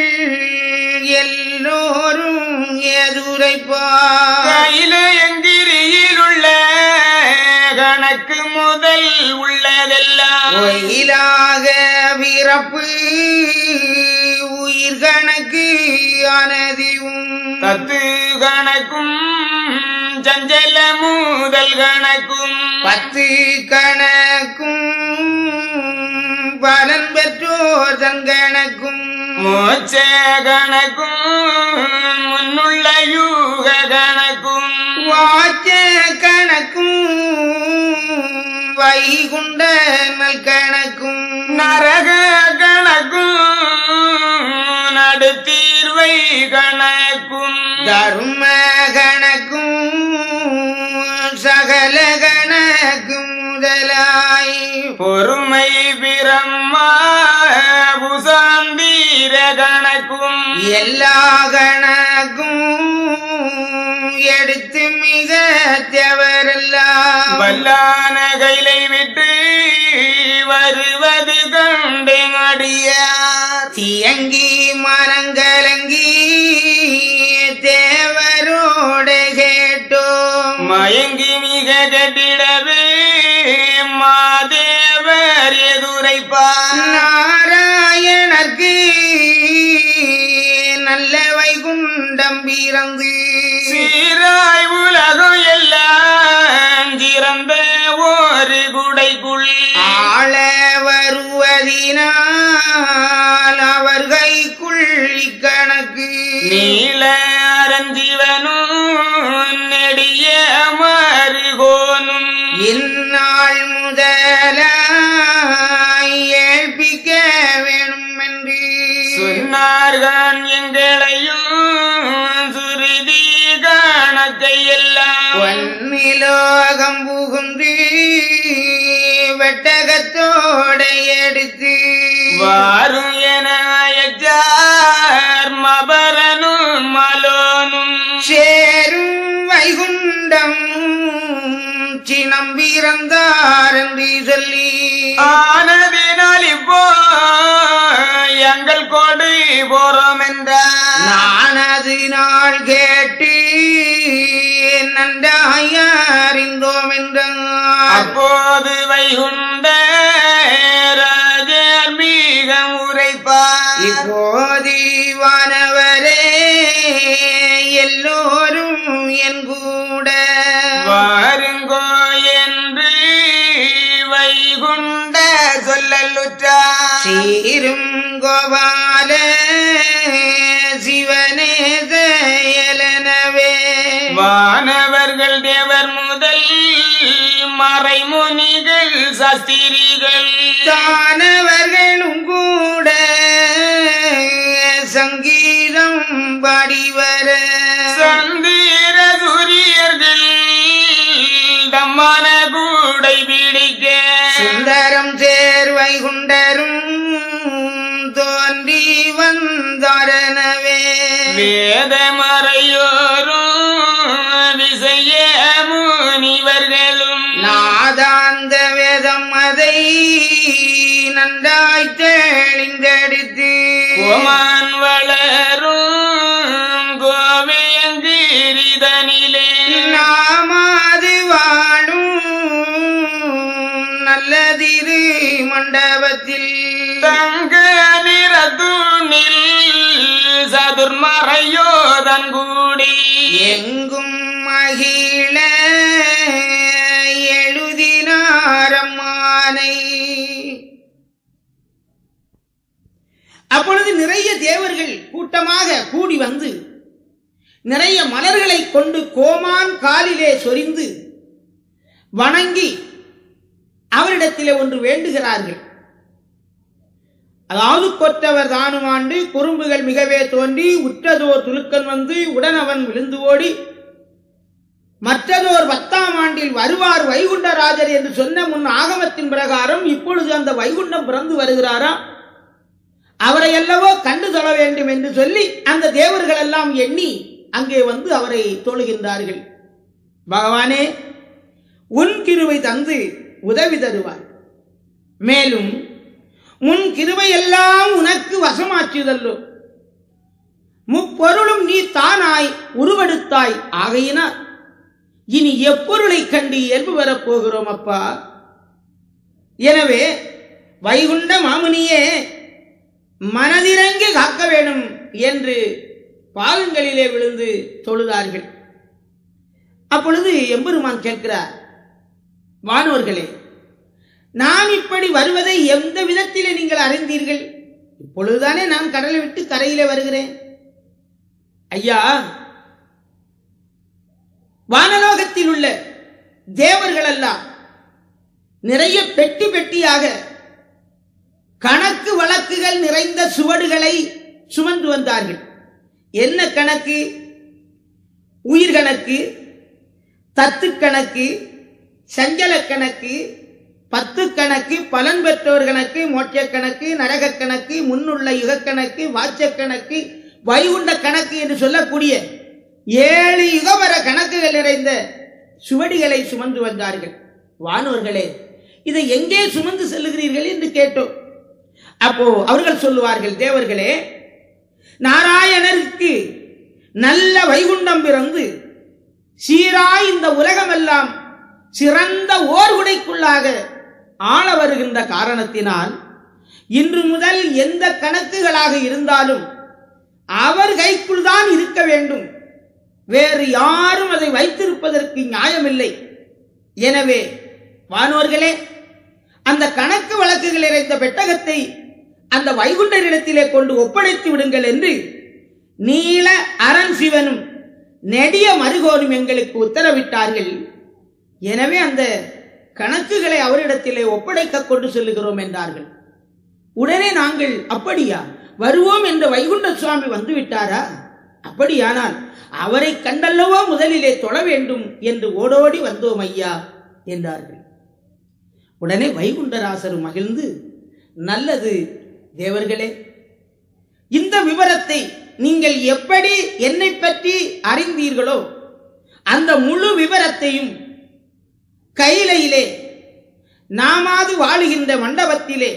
எல்லோரும் எதுரைப்பார் கையில எங்கிரியில் உள்ள கணக்கு முதல் உள்ளதெல்லாம் ஒயிலாக பிறப்பு உயிர் கணக்கு ஆனதியும் தத்து கணக்கும் சஞ்சல முதல் கணக்கும் 10 கணக்கும் பலன் பெற்றோர் தன் கணக்கும் மோட்ச கணக்கும் முன்னுள்ள யூக கணக்கும் வாச்ச கணக்கும் வைகுண்ட நல் கணக்கும் நரக கணக்கும் நடுத்தீர்வை கணக்கும் தர்ம கணக்கும் சகல கணக்கும் முதலாய் பொறுமை பிரம்மா புசாந்தீர கணக்கும் எல்லா கணக்கும் எடுத்து மிக தேவரெல்லாம் வல்லான கைலை விட்டு வருவது கண்டு அடியார் தியங்கி மனங்கலங்கி தேவரோட கேட்டோம் மயங்கி மிக கட்டிடவே மாதேவர் எதுரைப்பார் நாராயணர்க்கு நல்ல வைகுண்டம் பிறந்து சீராய் உலகம் எல்லாம் சிறந்த ஒரு குடைக்குள் ஆள வருவதினால் அவர் கைக்குள் இக்கணக்கு நீல அரஞ்சிவனும் நெடிய மருகோனும் இந்நாள் முதலாய் ஏழ்பிக்க வேணும் என்று சொன்னார்கான் எங்களையும் சுருதி கணக்கை எல்லாம் பொன்னிலோகம் புகுந்து வெட்டகத்தோட எடுத்து வாரும் என அயச்சார் மபரனும் மலோனும் சேரும் வைகுண்டம் சினம் பிறந்தார் என்று சொல்லி ஆனதினால் இப்போ எங்கள் கொடு போறோம் என்றார் நான் அது நாள் கேட்டு நன்றாய் அறிந்தோம் என்றார் அப்போது வைகுண்ட ராஜர் மிக உரைப்பார் இப்போது வானவரே எல்லோரும் என் கூட வாருங்கோ என்று வைகுண்ட சொல்லலுற்றார் சீரும் கோபால சிவனே செயலனவே வானவர்கள் தேவர் முதல் மறைமுனிகள் சாஸ்திரிகள் தானவர்களும் கூட சங்கீதம் பாடிவர சந்திர சூரியர்கள் தம்மான கூடை பிடிக்க சுந்தரம் சேர் வைகுண்டரும் தோன்றி வந்தாரனவே வேத மறையோரும் விசய முனிவர்களும் நாதாந்த வேதம் அதை நன்றாய் தெளிந்தெடுத்து கோமான் வளரும் கோவியங்கிரிதனிலே நாமாது வாழும் நல்லதிரு மண்டபத்தில் தங்க நிறத்துணில் சதுர்மறையோதன்கூடி எங்கும் மகிழ எழுதினாரம்மானை. அப்பொழுது நிறைய தேவர்கள் கூட்டமாக கூடி வந்து நிறைய மலர்களை கொண்டு கோமான் காலிலே சொரிந்து வணங்கி அவரிடத்திலே ஒன்று வேண்டுகிறார்கள். அதாவது கொற்றவர் தானுமாண்டு குறும்புகள் மிகவே தோன்றி உற்றதோர் துலுக்கன் வந்து உடனவன் விழுந்து ஓடி மற்றதோர் 10ஆம் ஆண்டில் வருவார் வைகுண்டராஜர் என்று சொன்ன முன் ஆகமத்தின் பிரகாரம் இப்பொழுது அந்த வைகுண்டம் பிறந்து வருகிறாரா, அவரை அல்லவோ கண்டு தொழ வேண்டும் என்று சொல்லி அந்த தேவர்கள் எல்லாம் எண்ணி அங்கே வந்து அவரை தொழுகின்றார்கள். பகவானே, உன் கிருபை தந்து உதவி தருவார். மேலும் முன் கிருபை எல்லாம் உனக்கு வசமாச்சுதல்லோ, முப்பொருளும் நீ தானாய் உருவெடுத்தாய். ஆகையினால் இனி எப்பொருளை கண்டு இயல்பு வரப் போகிறோம் அப்பா. எனவே வைகுண்ட மாமுனியே மனதிறங்கி காக்க வேண்டும் என்று பாதங்களிலே விழுந்து தொழுதார்கள். அப்பொழுது எம்பெருமான் கேட்கிறார், வானோர்களே, நான் இப்படி வருவதை எந்த விதத்திலே நீங்கள் அறிந்தீர்கள்? இப்பொழுதுதானே நான் கடலை விட்டு கரையிலே வருகிறேன். ஐயா, வானலோகத்தில் உள்ள தேவர்கள் எல்லாம் நிறைய பெட்டி பெட்டியாக கணக்கு வழக்குகள் நிறைந்த சுவடுகளை சுமந்து வந்தார்கள். என்ன கணக்கு? உயிர் கணக்கு, தத்து கணக்கு, சஞ்சல கணக்கு, 10 கணக்கு, பலன் பெற்றோர் கணக்கு, மோட்ச கணக்கு, நரக கணக்கு, முன்னுள்ள யுக கணக்கு, வாட்ச கணக்கு, வைகுண்ட கணக்கு என்று சொல்லக்கூடிய 7 யுகவர கணக்குகள் நிறைந்த சுவடிகளை சுமந்து வந்தார்கள். வானோர்களே, இதை எங்கே சுமந்து செல்லுகிறீர்கள் என்று கேட்டோம். அப்போ அவர்கள் சொல்லுவார்கள், தேவர்களே, நாராயணருக்கு நல்ல வைகுண்டம் பிறந்து சீராய் இந்த உலகமெல்லாம் சிறந்த ஓர் உடைக்குள்ளாக ஆள வருகின்ற காரணத்தினால் இன்று முதல் எந்த கணக்குகளாக இருந்தாலும் அவர் கைக்குள் தான் இருக்க வேண்டும். வேறு யாரும் அதை வைத்திருப்பதற்கு நியாயமில்லை. எனவே வானோர்களே, அந்த கணக்கு வழக்குகள் நிறைந்த பெட்டகத்தை அந்த வைகுண்டரிடத்திலே கொண்டு ஒப்படைத்து விடுங்கள் என்று நீல அரண் சிவனும் நெடிய மருகோனும் எங்களுக்கு உத்தரவிட்டார்கள். எனவே அந்த கணக்குகளை அவரிடத்திலே ஒப்படைக்க கொண்டு செல்லுகிறோம் என்றார்கள். உடனே நாங்கள், அப்படியா, வருவோம் என்ற வைகுண்ட சுவாமி வந்துவிட்டாரா? அப்படியானால் அவரை கண்டல்லவோ முதலிலே தொழ வேண்டும் என்று ஓடோடி வந்தோம் ஐயா என்றார்கள். உடனே வைகுண்டராசர் மகிழ்ந்து, நல்லது தேவர்களே, இந்த விவரத்தை நீங்கள் எப்படி என்னை பற்றி அறிந்தீர்களோ அந்த முழு விவரத்தையும் கையிலே நாமாது வாழுகின்ற மண்டபத்திலே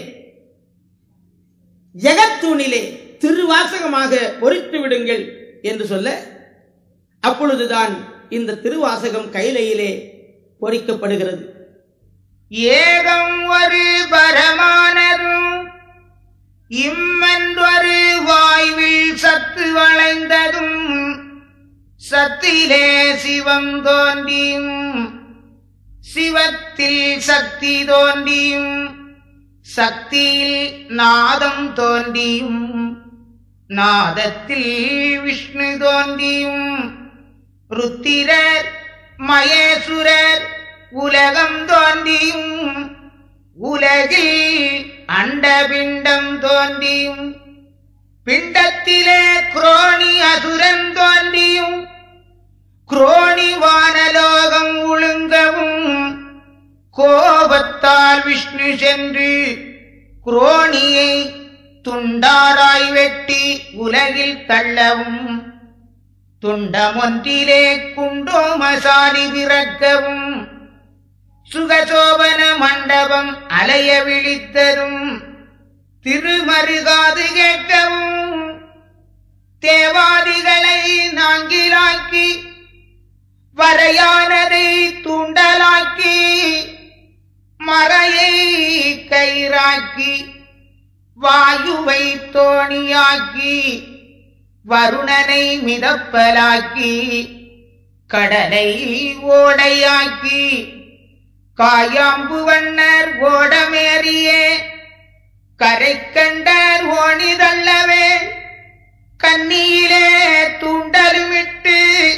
ஜெகத்தூணிலே திருவாசகமாக பொறித்து விடுங்கள் என்று சொல்ல, அப்பொழுதுதான் இந்த திருவாசகம் கையிலே பொறிக்கப்படுகிறது. ஏகம் ஒரு பரமானதும் இம்மன்றொரு வாய்வில் சத்து வளைந்ததும் சத்திலே சிவம் தோன்றியும் சிவத்தில் சக்தி தோன்றியும் சக்தியில் நாதம் தோன்றியும் நாதத்தில் விஷ்ணு தோன்றியும் ருத்திரர் மகேசுரர் உலகம் தோன்றியும் உலகில் அண்டபிண்டம் தோன்றியும் பிண்டத்திலே குரோணி அசுரன் தோன்றியும் குரோணி வானலோகம் ஒழுங்கவும் கோபத்தால் விஷ்ணு சென்று குரோணியை துண்டாராய் வெட்டி உலகில் தள்ளவும் துண்டமொன்றிலே குண்டோமசாலி பிறக்கவும் சுகசோபன மண்டபம் அலைய விழித்ததும் திருமருகாது கேட்கவும் தேவாதிகளை நாங்கிலாக்கி வரையானதை தூண்டலாக்கி மறையை கயிறாக்கி வாயுவை தோணியாக்கி வருணனை மிதப்பலாக்கி கடலை ஓடையாக்கி காயாம்பு வண்ணர் ஓடமேறியே கரை கண்டர் ஓணிதள்ளவே கண்ணியிலே தூண்டலுமிட்டு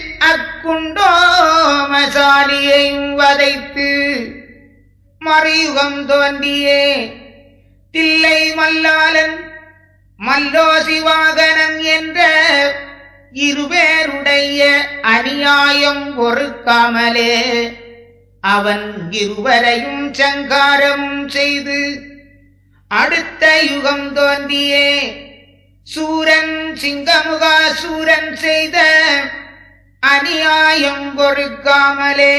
அக்குண்டோமசாலியையும் வதைத்து மறையுகம் தோன்றியே தில்லை மல்லாளன் மல்லோசிவாகனன் என்ற இருவேருடைய அநியாயம் பொறுக்காமலே அவன் இருவரையும் சங்காரமும் செய்து அடுத்த யுகம் தோன்றியே சூரன் சிங்கமுகாசூரன் செய்த அநியாயம் பொறுக்காமலே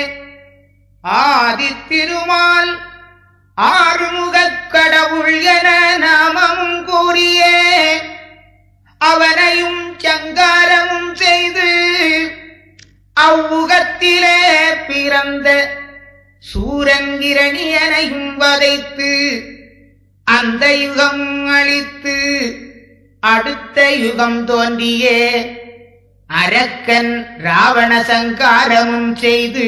ஆதித்திருமால் ஆறுமுகக் கடவுள் என நாமமும் கூறியே அவனையும் சங்காரமும் செய்து அவ்வுகத்திலே பிறந்த சூரன் இரணியனையும் வதைத்து அந்த யுகம் அழித்து அடுத்த யுகம் தோன்றியே அரக்கன் ராவண சங்காரமும் செய்து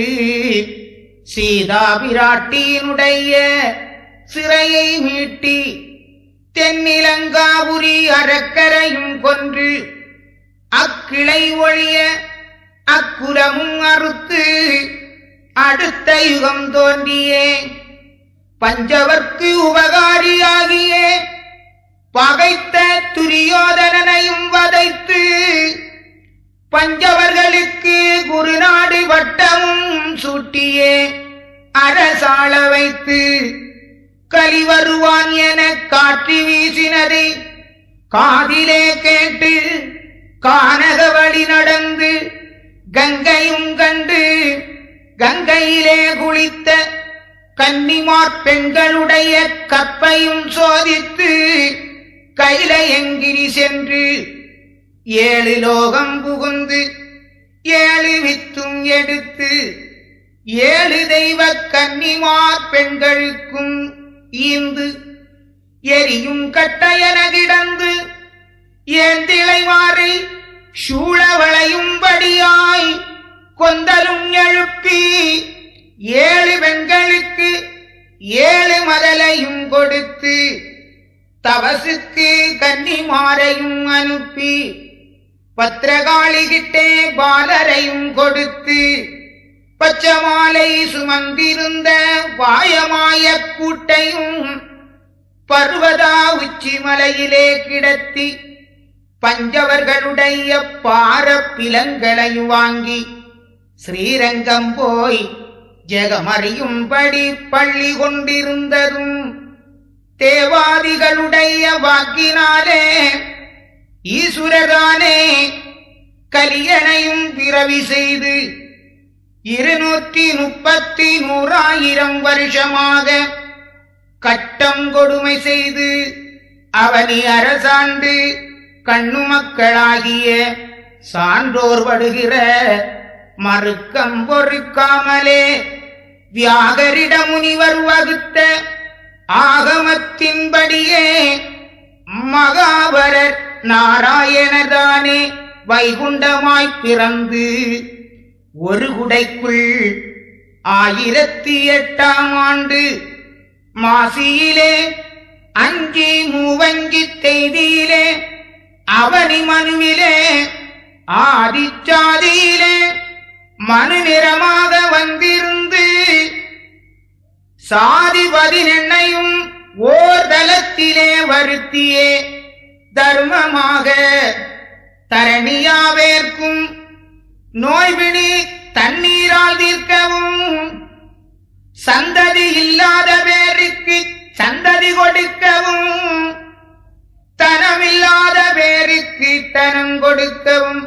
சீதா பிராட்டியினுடைய சிறையை மீட்டி தென்னிலங்காபுரி அரக்கரையும் கொன்று அக்கிளை ஒழிய அக்குலமும் அறுத்து அடுத்த யுகம் தோன்றியே பஞ்சவர்க்கு உபகாரியாகியே பகைத்த துரியோதனனையும் வதைத்து பஞ்சவர்களுக்கு குருநாடு வட்டமும் சூட்டியே அரசாள வைத்து கலி வருவான் என காற்றி வீசினதை காதிலே கேட்டு கானக வழி நடந்து கங்கையும் கண்டு கங்கையிலே குளித்த கன்னிமார் பெண்களுடைய கற்பையும் சோதித்து கைலயங்கிரி சென்று 7 லோகம் புகுந்து 7 வித்தும் எடுத்து 7 தெய்வ கன்னிமார் பெண்களுக்கும் ஈந்து எரியும் கட்டையன கிடந்து ஏந்திளை மாறி சூழவளையும்படியாய் கொந்தலும் எழுப்பி 7 பெண்களுக்கு 7 மதலையும் கொடுத்து தவசுக்கு கன்னிமாரையும் அனுப்பி பத்திரகாளிகிட்டே பாலரையும் கொடுத்து பச்சமாலை சுமந்திருந்த வாயமாய கூட்டையும் பர்வதா உச்சி மலையிலே கிடத்தி பஞ்சவர்களுடைய பாரப்பிலங்களையும் வாங்கி ஸ்ரீரங்கம் போய் ஜெகமறியும்படி பள்ளி கொண்டிருந்ததும் தேவாதிகளுடைய வாக்கினாலே ஈசுரரானே கலியனையும் பிறவி செய்து 230,000 வருஷமாக கட்டம் கொடுமை செய்து அவனி அரசாண்டு கண்ணு மக்களாகிய சான்றோர் படுகிற மறுக்கம் பொறுக்காமலே வியாகரிட முனிவர் வகுத்த ஆகமத்தின்படியே மகாபரர் நாராயணதானே வைகுண்டமாய்ப் பிறந்து ஒரு குடைக்குள் 1008ஆம் ஆண்டு மாசியிலே அங்கி மூவங்கி செய்தியிலே அவனி மனுவிலே ஆதிச்சாதியிலே மனு நிறமாக வந்திருந்து சாதி 18ஐயும் ஓர் தலத்திலே வருத்தியே தர்மமாக தரணியாவேற்கும் நோய்பிணி தண்ணீரால் தீர்க்கவும் சந்ததி இல்லாத பேருக்கு சந்ததி கொடுக்கவும் தனமில்லாத பேருக்கு தனம் கொடுக்கவும்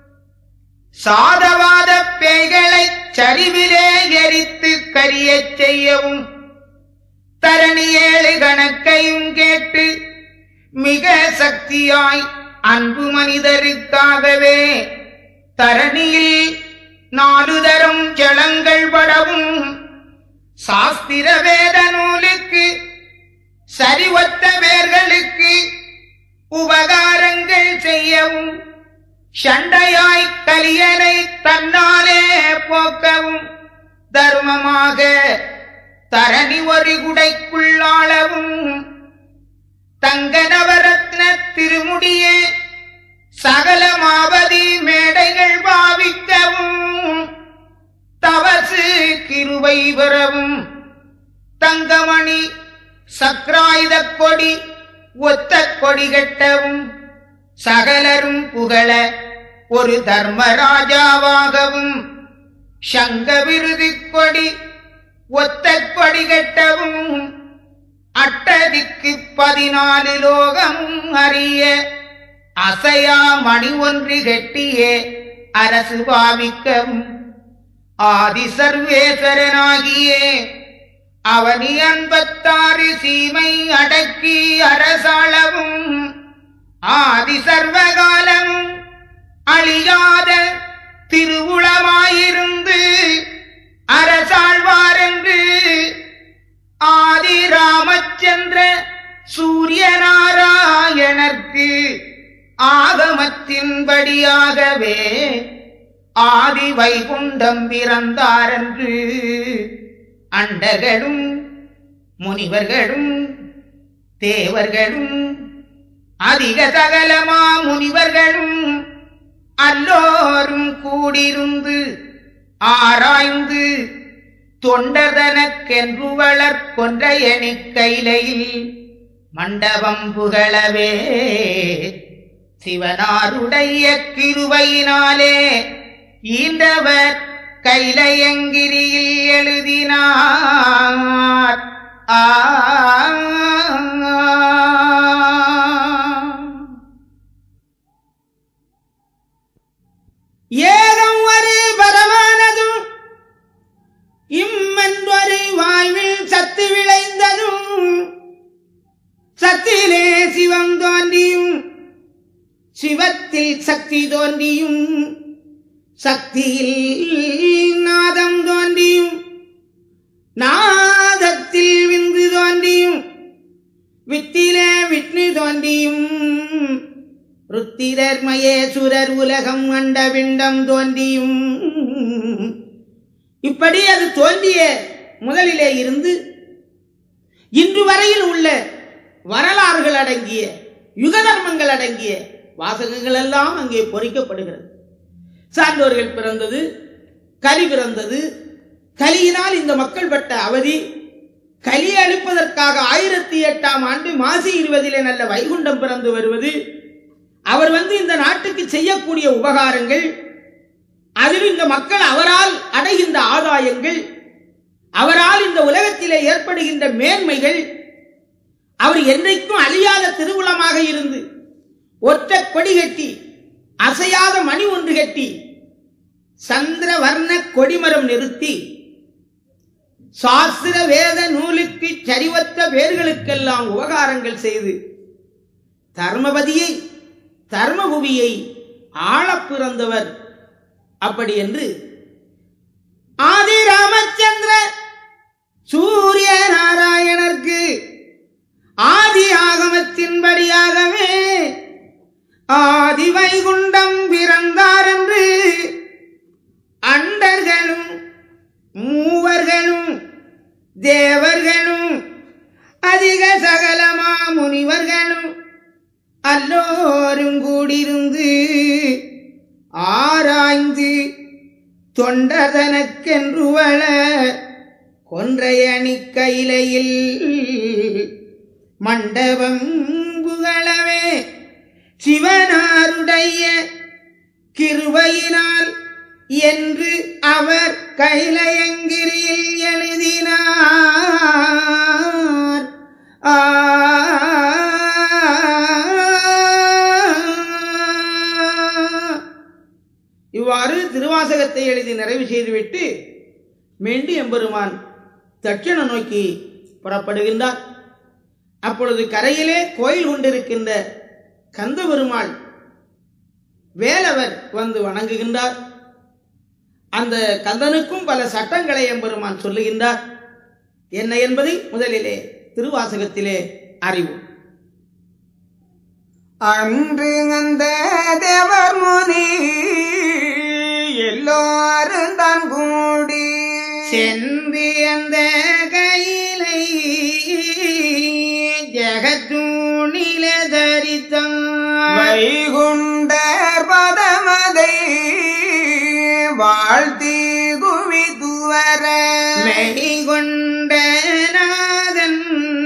சாதவாத பேய்களை சரிவிலே எரித்து கரியச் செய்யவும் தரணி 7 கணக்கையும் கேட்டு மிக சக்தியாய் அன்பு மனிதருக்காகவே தரணியில் 4 தரம் ஜலங்கள் படவும் சாஸ்திர வேத நூலுக்கு சரிவத்த வேர்களுக்கு உபகாரங்கள் செய்யவும் சண்டையாய் கலியனை தன்னாலே போக்கவும் தர்மமாக தரணி ஒரு குடைக்குள்ளாளவும் தங்க நவரத்ன திருமுடியே சகலமாவதி மேடைகள் பாவிக்கவும் தவசு கிருபை பெறவும் தங்கமணி சக்ராயுத கொடி ஒத்த கொடி கட்டவும் சகலரும் புகழ ஒரு தர்மராஜாவாகவும் சங்க விருது கொடி ஒத்த கொடி கட்டவும் அட்டதிக்கு 14 லோகமும் அறிய அசையா மணி ஒன்று கட்டியே அரசு பாவிக்கவும் ஆதி சர்வேஸ்வரனாகியே அவனி 56 சீமை அடக்கி அரசாளவும் ஆதி சர்வகாலமும் அழியாத திருவுளமாயிருந்து அரசாழ்வாரென்று ஆதி ராமச்சந்திர சூரியநாராயணர்க்கு ஆகமத்தின்படியாகவே ஆதி வைகுண்டம் பிறந்தாரென்று அண்டர்களும் முனிவர்களும் தேவர்களும் அதிக சகலமா முனிவர்களும் அல்லோரும் கூடிருந்து ஆராய்ந்து தொண்டதனக்கென்று வளர்கொன்ற எணிக்கையிலையில் மண்டபம் புகழவே சிவனாருடைய கிருபையினாலே ஈண்டவர் கைலையங்கிரியில் எழுதினார். ஏகம் ஒரு பரமானதும் இம்மன்றொரு வாழ்வில் சத்து விளைந்ததும் சத்திலே சிவம் தோன்றியும் சிவத்தில் சக்தி தோன்றியும் சக்தியில் நாதம் தோன்றியும் நாதத்தில் விந்து தோன்றியும் வித்திலே விஷ்ணு தோன்றியும் ருத்திரர் மகேசுரர் உலகம் அண்டபிண்டம் தோன்றியும் இப்படி அது தோன்றிய முதலிலே இருந்து இன்று வரையில் உள்ள வரலாறுகள் அடங்கிய யுக தர்மங்கள் அடங்கிய வாசகங்கள் எல்லாம் அங்கே பொறிக்கப்படுகிறது. சான்றோர்கள் பிறந்தது, கலி பிறந்தது, கலியினால் இந்த மக்கள் பட்ட அவதி, கலியை அழிப்பதற்காக 1008ஆம் ஆண்டு மாசி 20 நல்ல வைகுண்டம் பிறந்து வருவது, அவர் இந்த நாட்டுக்கு செய்யக்கூடிய உபகாரங்கள், அதில் இந்த மக்கள் அவரால் அடைகின்ற ஆதாயங்கள், அவரால் இந்த உலகத்திலே ஏற்படுகின்ற மேன்மைகள், அவர் என்றைக்கும் அழியாத திருவுளமாக இருந்து ஒற்றை கொடி கட்டி அசையாத மணி ஒன்று கட்டி சந்திரவர்ண கொடிமரம் நிறுத்தி சாஸ்திர வேத நூலுக்கு சரிவத்த வேர்களுக்கெல்லாம் உபகாரங்கள் செய்து தர்மபதியை தர்மபுவியை ஆள பிறந்தவர். அப்படி என்று ஆதி ராமச்சந்திர சூரிய நாராயணருக்கு ஆதி ஆகமத்தின்படியாகவே ஆதி வைகுண்டம் பிறந்தார் என்று அண்டர்களும் மூவர்களும் தேவர்களும் அதிக சகலமா முனிவர்களும் அல்லோரும் கூடியிருந்து ஆராய்ந்து தொண்டதனக்கென்று வள கொன்றையணி கையிலையில் மண்டபம் புகழவே சிவனாருடைய கிருபையினால் என்று அவர் கைலையங்கிரியில் எழுதினார். இவ்வாறு திருவாசகத்தை எழுதி நிறைவு செய்துவிட்டு மீண்டும் எம்பெருமான் தட்சண நோக்கி புறப்படுகின்றார். அப்பொழுது கரையிலே கோயில் கொண்டிருக்கின்ற கந்த பெருமாள் வேலவர் வந்து வணங்குகின்றார். அந்த கந்தனுக்கும் பல சட்டங்களை எம்பெருமான் சொல்லுகின்றார். என்ன என்பதை முதலிலே திருவாசகத்திலே அறிவோம். அன்று அந்த தேவர் முனி எல்லோரும் தான் கூடி சென்று அந்த கையிலை ஜெகத்தூணில தரித்தார். வைகுண்டர் பதமதை வாழ்த்தி குவித்துவர மெய்கொண்ட நாதன்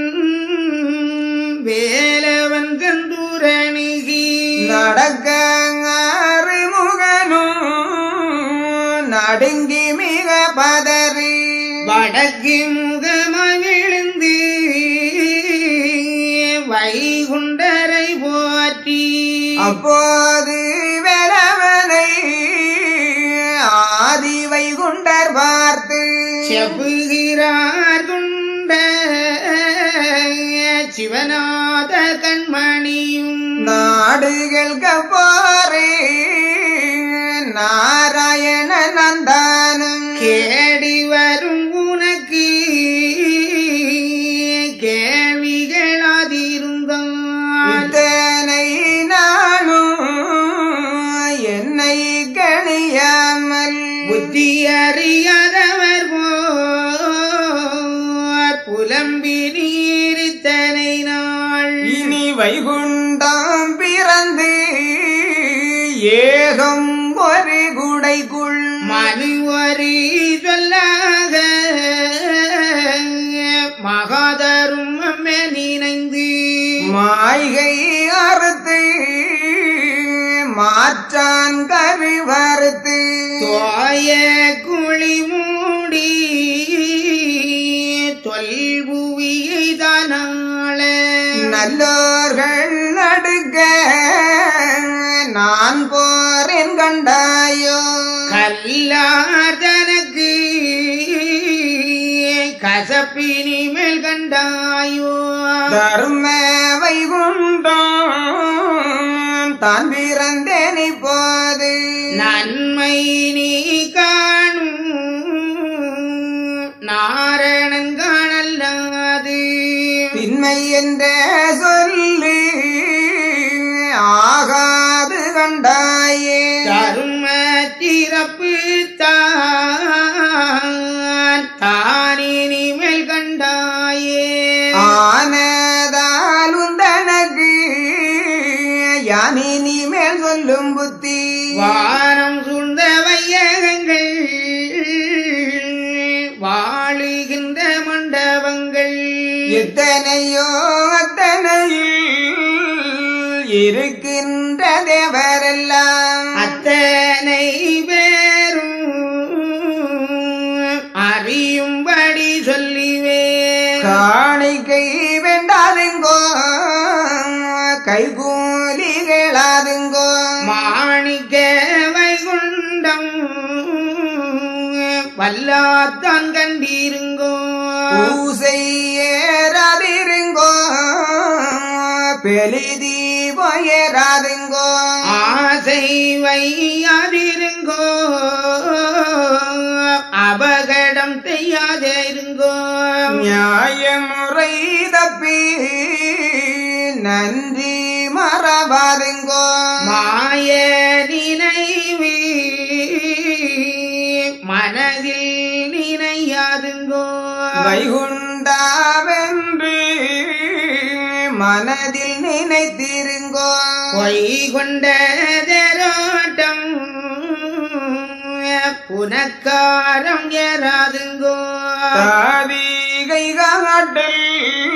வேலவன் கந்துரணிகி நடக்க அறிமுகனும் நடுங்கி மிக பதறி வடக்கு முகமகிழ்ந்து வைகுண்டரை போற்றி அப்போது வேலவனை ஆதி வைகுண்டர் பார்த்து செப்புகிறார் குண்ட சிவநாத கண்மணியும் நாடுகள் கப்பாரே நாராயண நந்தானம் கேடி வரும் உனக்கு கேள்விகளாதிருந்தான் இத்தனை நாளும் என்னை கணியாமல் புத்தி அறியாதவர் போர் புலம்பி நீரித்தனை நாள் இனி வைகுண்டம் பிறந்து ஏகம் ஒரு குடைக்குள் மனு ஒரு சொல்லாக மகாதரும் நினைந்து மாய்கை அறுத்து மாற்றான் கரு வறுத்து தோய குழி மூடி தொல்புவியை தானாள நல்லோர்கள் நடுக்க நான் போறேன் கண்டாயோ கல்லார் தனக்கு கசப்பினி மேல் கண்டாயோ தர்ம வைகுண்டம் தான் பிறந்தேன் இப்போது நன்மை நீ காணும் நாரணன் காணல்லாது திண்மை என்ற சொல்லி ஆகாது கண்டாயே தரும சிறப்பு தானினி மேல் கண்டாயே ஆனதால் உந்தனக்கு யானினி மேல் சொல்லும் புத்தி வானம் சூழ்ந்த வையகங்கள் வாழுகின்ற மண்டபங்கள் எத்தனையோ அத்தனையில் இருக்கின்ற தேவரெல்லாம் அத்தனை பேரும் அறியும்படி சொல்லிவே காணிக்கை வேண்டாதுங்கோ கைகூலிகளாதுங்கோ மாணிக்க வைகுண்டம் வல்லாத்தான் கண்டிருங்கோ பூசை ஏறாதிருங்கோ பெலிதி போயராதுங்கோ ஆசை வையாதிருங்கோ அபகடம் செய்யாதிருங்கோ நியாயமுறை தப்பி நன்றி மறவாதுங்கோ மாய நினைவு மனதில் நினையாதுங்கோ வைகுண்டாவென்று மனதில் நினைத்திருங்கோ பொய் கொண்ட தேரோட்டம் புனக்காரம் ஏறாதுங்கோ தாவிகை காட்டல்